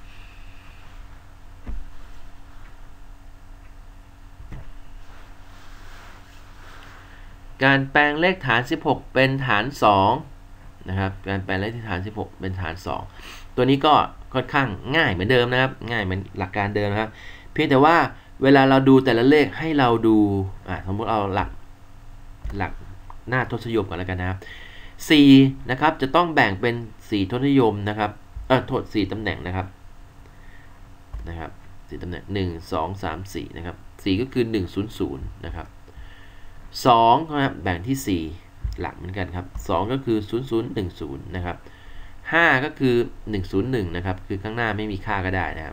การแปลงเลขฐานสิบหกเป็นฐานสองนะครับการแปลงเลขฐานสิบหกเป็นฐานสองตัวนี้ก็ค่อนข้างง่ายเหมือนเดิมนะครับง่ายเหมือนหลักการเดิมนะครับเพียงแต่ว่าเวลาเราดูแต่ละเลขให้เราดูอ่าสมมติเอาหลักหลักหน้าทศนิยมก่อนแล้วกันนะครับสี่นะครับจะต้องแบ่งเป็นสี่ทศนิยมนะครับเออโทษสี่ตำแหน่งนะครับนะครับสี่ตำแหน่งหนึ่ง สอง สาม สี่นะครับสี่ก็คือหนึ่ง ศูนย์ ศูนย์นะครับสองครับแบ่งที่สี่หลักเหมือนกันครับสองก็คือศูนย์ ศูนย์ หนึ่ง ศูนย์นะครับห้าก็คือหนึ่ง ศูนย์ หนึ่งนะครับคือข้างหน้าไม่มีค่าก็ได้นะครับ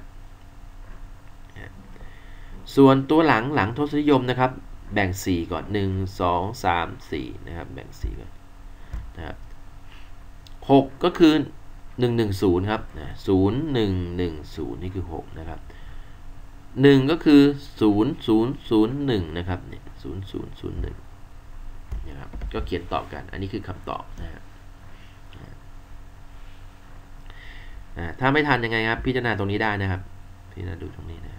ส่วนตัวหลังหลังทศนิยมนะครับแบ่งสี่ก่อนหนึ่ง สอง สาม สี่นะครับแบ่งสี่ก่อนนะครับหกก็คือหนึ่ง หนึ่ง ศูนย์ครับนะศูนย์ หนึ่ง หนึ่ง ศูนย์นี่คือหกนะครับหนึ่งก็คือศูนย์ ศูนย์ ศูนย์ หนึ่งนะครับเนี่ยศูนย์ ศูนย์ ศูนย์ หนึ่งนะครับก็เขียนตอบกันอันนี้คือคำตอบนะครับถ้าไม่ทันยังไงครับพิจารณาตรงนี้ได้นะครับพิจารณาดูตรงนี้นะครับ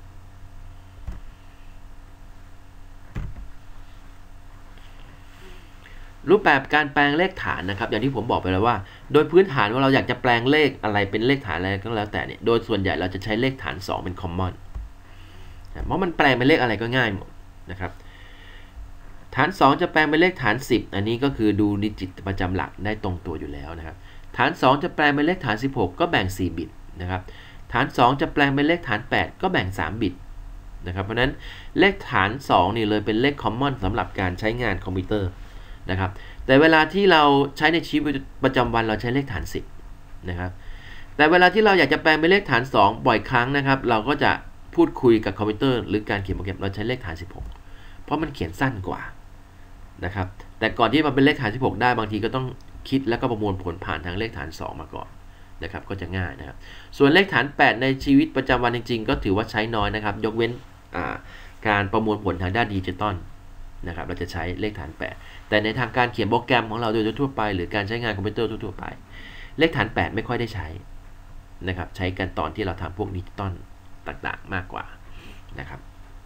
รูปแบบการแปลงเลขฐานนะครับอย่างที่ผมบอกไปแล้วว่าโดยพื้นฐานว่าเราอยากจะแปลงเลขอะไรเป็นเลขฐานอะไรก็แล้วแต่เนี่ยโดยส่วนใหญ่เราจะใช้เลขฐานสองเป็น common เพราะมันแปลงเป็นเลขอะไรก็ง่ายหมดนะครับฐานสองจะแปลงเป็นเลขฐานสิบอันนี้ก็คือดูดิจิตประจำหลักได้ตรงตัวอยู่แล้วนะครับฐานสองจะแปลงเป็นเลขฐานสิบหกก็แบ่งสี่บิตนะครับฐานสองจะแปลงเป็นเลขฐานแปดก็แบ่งสามบิตนะครับเพราะนั้นเลขฐานสองนี่เลยเป็นเลข common สำหรับการใช้งานคอมพิวเตอร์นะครับแต่เวลาที่เราใช้ในชีวิตประจำวันเราใช้เลขฐานสิบนะครับแต่เวลาที่เราอยากจะแปลงเป็นเลขฐานสองบ่อยครั้งนะครับเราก็จะพูดคุยกับคอมพิวเตอร์หรือการเขียนโปรแกรมเราใช้เลขฐานสิบหกเพราะมันเขียนสั้นกว่านะครับแต่ก่อนที่มันเป็นเลขฐานสิบหกได้บางทีก็ต้องคิดแล้วก็ประมวลผลผ่านทางเลขฐานสองมาก่อนนะครับก็จะง่ายนะครับส่วนเลขฐานแปดในชีวิตประจำวันจริงๆก็ถือว่าใช้น้อยนะครับยกเว้นการประมวลผลทางด้านดิจิตอลนะครับเราจะใช้เลขฐานแปดแต่ในทางการเขียนโปรแกรมของเราโดยทั่วไปหรือการใช้งานคอมพิวเตอร์ทั่วไปเลขฐานแปดไม่ค่อยได้ใช้นะครับใช้กันตอนที่เราทำพวกดิจิตอลต่างๆมากกว่านะครับ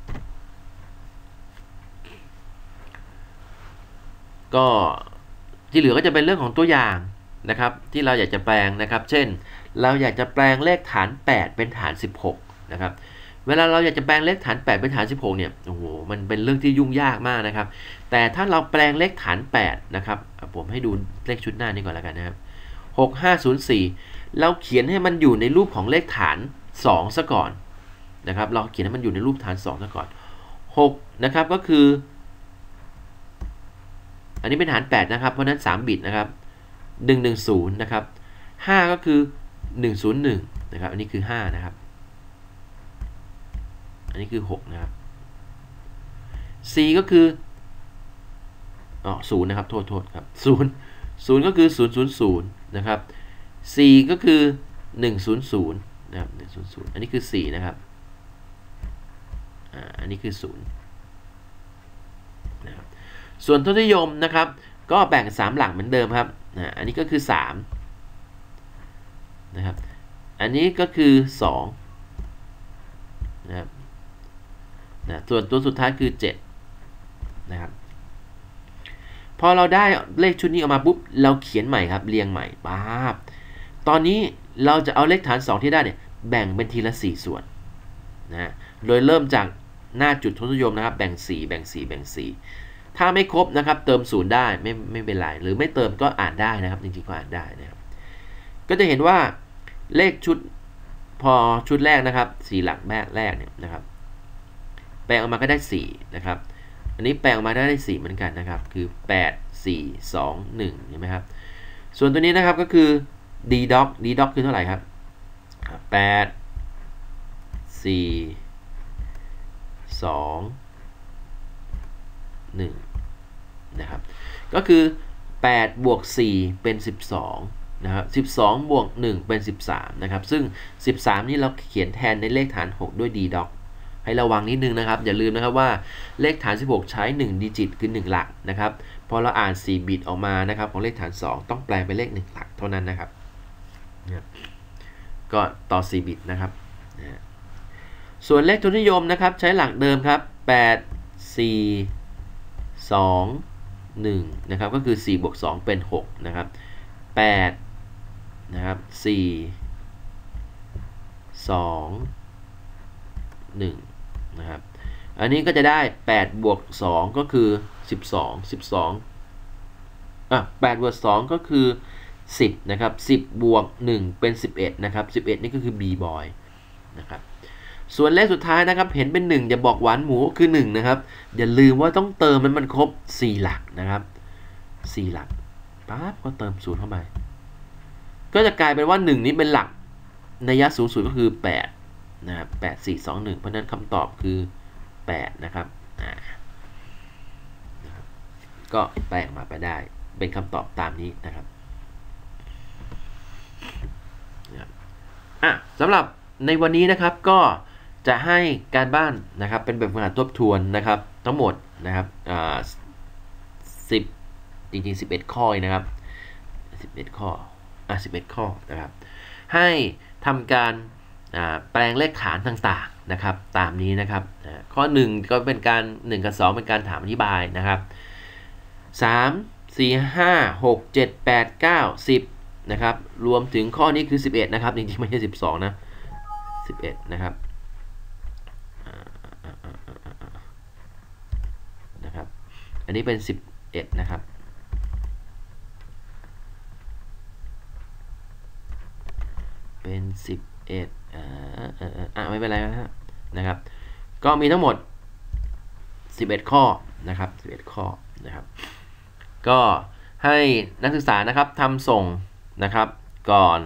ก็ที่เหลือก็จะเป็นเรื่องของตัวอย่างนะครับที่เราอยากจะแปลงนะครับเช่นเราอยากจะแปลงเลขฐานแปดเป็นฐานสิบหกนะครับเวลาเราอยากจะแปลงเลขฐานแปดเป็นฐานสิบหกเนี่ยโอ้โหมันเป็นเรื่องที่ยุ่งยากมากนะครับแต่ถ้าเราแปลงเลขฐานแปดนะครับผมให้ดูเลขชุดหน้านี้ก่อนแล้วกันนะครับหกห้าศูนย์สี่เราเขียนให้มันอยู่ในรูปของเลขฐานสองซะก่อนนะครับเราเขียนให้มันอยู่ในรูปฐานสองซะก่อนหกนะครับก็คืออันนี้เป็นฐานแปดนะครับเพราะนั้นสามบิตนะครับหนึ่งหนึ่งศูนย์นะครับห้าก็คือหนึ่งศูนย์หนึ่งนะครับอันนี้คือห้านะครับอันนี้คือหกนะครับ C ก็คืออ๋อศูนย์นะครับโทษโทษครับศูนย์ ศูนย์ก็คือศูนย์ ศูนย์ ศูนย์นะครับ C ก็คือหนึ่งศูนย์ศูนย์นะครับหนึ่งศูนย์ศูนย์อันนี้คือสี่นะครับอ่าอันนี้คือศูนย์นะครับส่วนทศนิยมนะครับก็แบ่งสามหลักเหมือนเดิมครับนะอันนี้ก็คือสามนะครับอันนี้ก็คือสองนะครับนะส่วนตัวสุดท้ายคือเจ็ดนะครับพอเราได้เลขชุดนี้ออกมาปุ๊บเราเขียนใหม่ครับเรียงใหม่ปั๊บตอนนี้เราจะเอาเลขฐานสองที่ได้เนี่ยแบ่งเป็นทีละสี่ส่วนนะโดยเริ่มจากหน้าจุดทศนิยมนะครับแบ่งสี่แบ่งสี่แบ่งสี่ถ้าไม่ครบนะครับเติมศูนย์ได้ไม่ไม่เป็นไรหรือไม่เติมก็อ่านได้นะครับจริงๆก็อ่านได้นะครับก็จะเห็นว่าเลขชุดพอชุดแรกนะครับสี่หลักแรกแรกเนี่ยนะครับแปลงออกมาก็ได้สี่นะครับอันนี้แปลงออกมาได้สี่เหมือนกันนะครับคือแปด สี่ สอง หนึ่งเห็นไหมครับส่วนตัวนี้นะครับก็คือ d-doc d-doc คือเท่าไหร่ครับแปด สี่ สอง หนึ่งนะครับก็คือแปดบวกสี่เป็นสิบสองนะครับสิบสองบวกหนึ่งเป็นสิบสามนะครับซึ่งสิบสามนี่เราเขียนแทนในเลขฐานหกด้วย d-doc ให้ระวังนิดนึงนะครับอย่าลืมนะครับว่าเลขฐานสิบหกใช้หนึ่งดิจิตคือหนึ่งหลักนะครับพอเราอ่านสี่บิตออกมานะครับของเลขฐานสองต้องแปลงเป็นเลขหนึ่งหลักเท่านั้นนะครับก็ต่อสี่บิตนะครับส่วนเลขทุนนิยมนะครับใช้หลักเดิมครับแปด สี่ สอง หนึ่งนะครับก็คือสี่บวกสองเป็นหกนะครับแปดนะครับสี่ สอง หนึ่งนะครับอันนี้ก็จะได้แปดบวกสองก็คือสิบสอง สิบสองอ่ะแปดบวกสองก็คือสิบนะครับสิบบวกหนึ่งเป็นสิบเอ็ดนะครับสิบเอ็ดนี่ก็คือ b boy นะครับส่วนเลขสุดท้ายนะครับเห็นเป็นหนึ่งอย่าบอกหวานหมูคือหนึ่งนะครับอย่าลืมว่าต้องเติมมันมันครบสี่หลักนะครับสี่หลักปั๊บก็เติมศูนย์เข้าไปก็จะกลายเป็นว่าหนึ่งนี้เป็นหลักนัยสูงสุดก็คือแปดนะครับแปด สี่ สอง หนึ่งเพราะนั้นคำตอบคือแปดนะครับอ่าก็แปลงมาไปได้เป็นคำตอบตามนี้นะครับอ่ะสำหรับในวันนี้นะครับก็จะให้การบ้านนะครับเป็นแบบฝึกหัดทบทวนนะครับทั้งหมดนะครับอ่าสิบจริงๆสิบเอ็ดข้อนะครับสิบเอ็ดข้ออ่ะสิบเอ็ดข้อนะครับให้ทำการแปลงเลขฐานต่างๆนะครับตามนี้นะครับข้อหนึ่งก็เป็นการหนึ่งกับสองเป็นการถามอธิบายนะครับสาม สี่ ห้า หก เจ็ด แปด เก้า สิบนะครับรวมถึงข้อนี้คือสิบเอ็ดนะครับจริงๆไม่ใช่สิบสองนะสิบเอ็ดนะครับนะครับอันนี้เป็นสิบเอ็ดนะครับเป็นสิบเอ็ดอ่าอ่าอ่าไม่เป็นไรนะนะครับก็มีทั้งหมดสิบเอ็ดข้อนะครับสิบเอ็ดข้อนะครับก็ให้นักศึกษานะครับทำส่งนะครับก่อน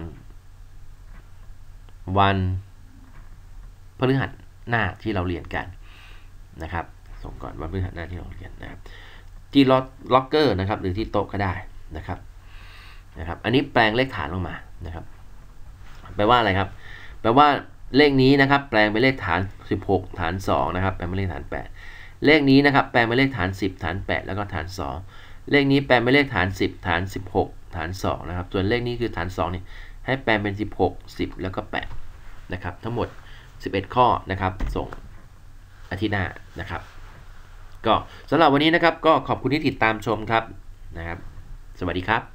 วันพฤหัสหน้าที่เราเรียนกันนะครับส่งก่อนวันพฤหัสหน้าที่เราเรียนนะครับที่ล็อกเกอร์นะครับหรือที่โต๊ะก็ได้นะครับนะครับอันนี้แปลงเลขฐานลงมานะครับแปลว่าอะไรครับแปลว่าเลขนี้นะครับแปลงเป็นเลขฐานสิบหกฐานสองนะครับแปลงเป็นเลขฐานแปดเลขนี้นะครับแปลงเป็นเลขฐานสิบฐานแปดแล้วก็ฐานสองเลขนี้แปลงเป็นเลขฐานสิบฐานสิบหกฐานสองนะครับส่วนเลขนี้คือฐานสองนี่ให้แปลงเป็นสิบหก สิบแล้วก็แปดนะครับทั้งหมดสิบเอ็ดข้อนะครับส่งอาทิตย์หน้านะครับก็สำหรับวันนี้นะครับก็ขอบคุณที่ติดตามชมครับนะครับสวัสดีครับ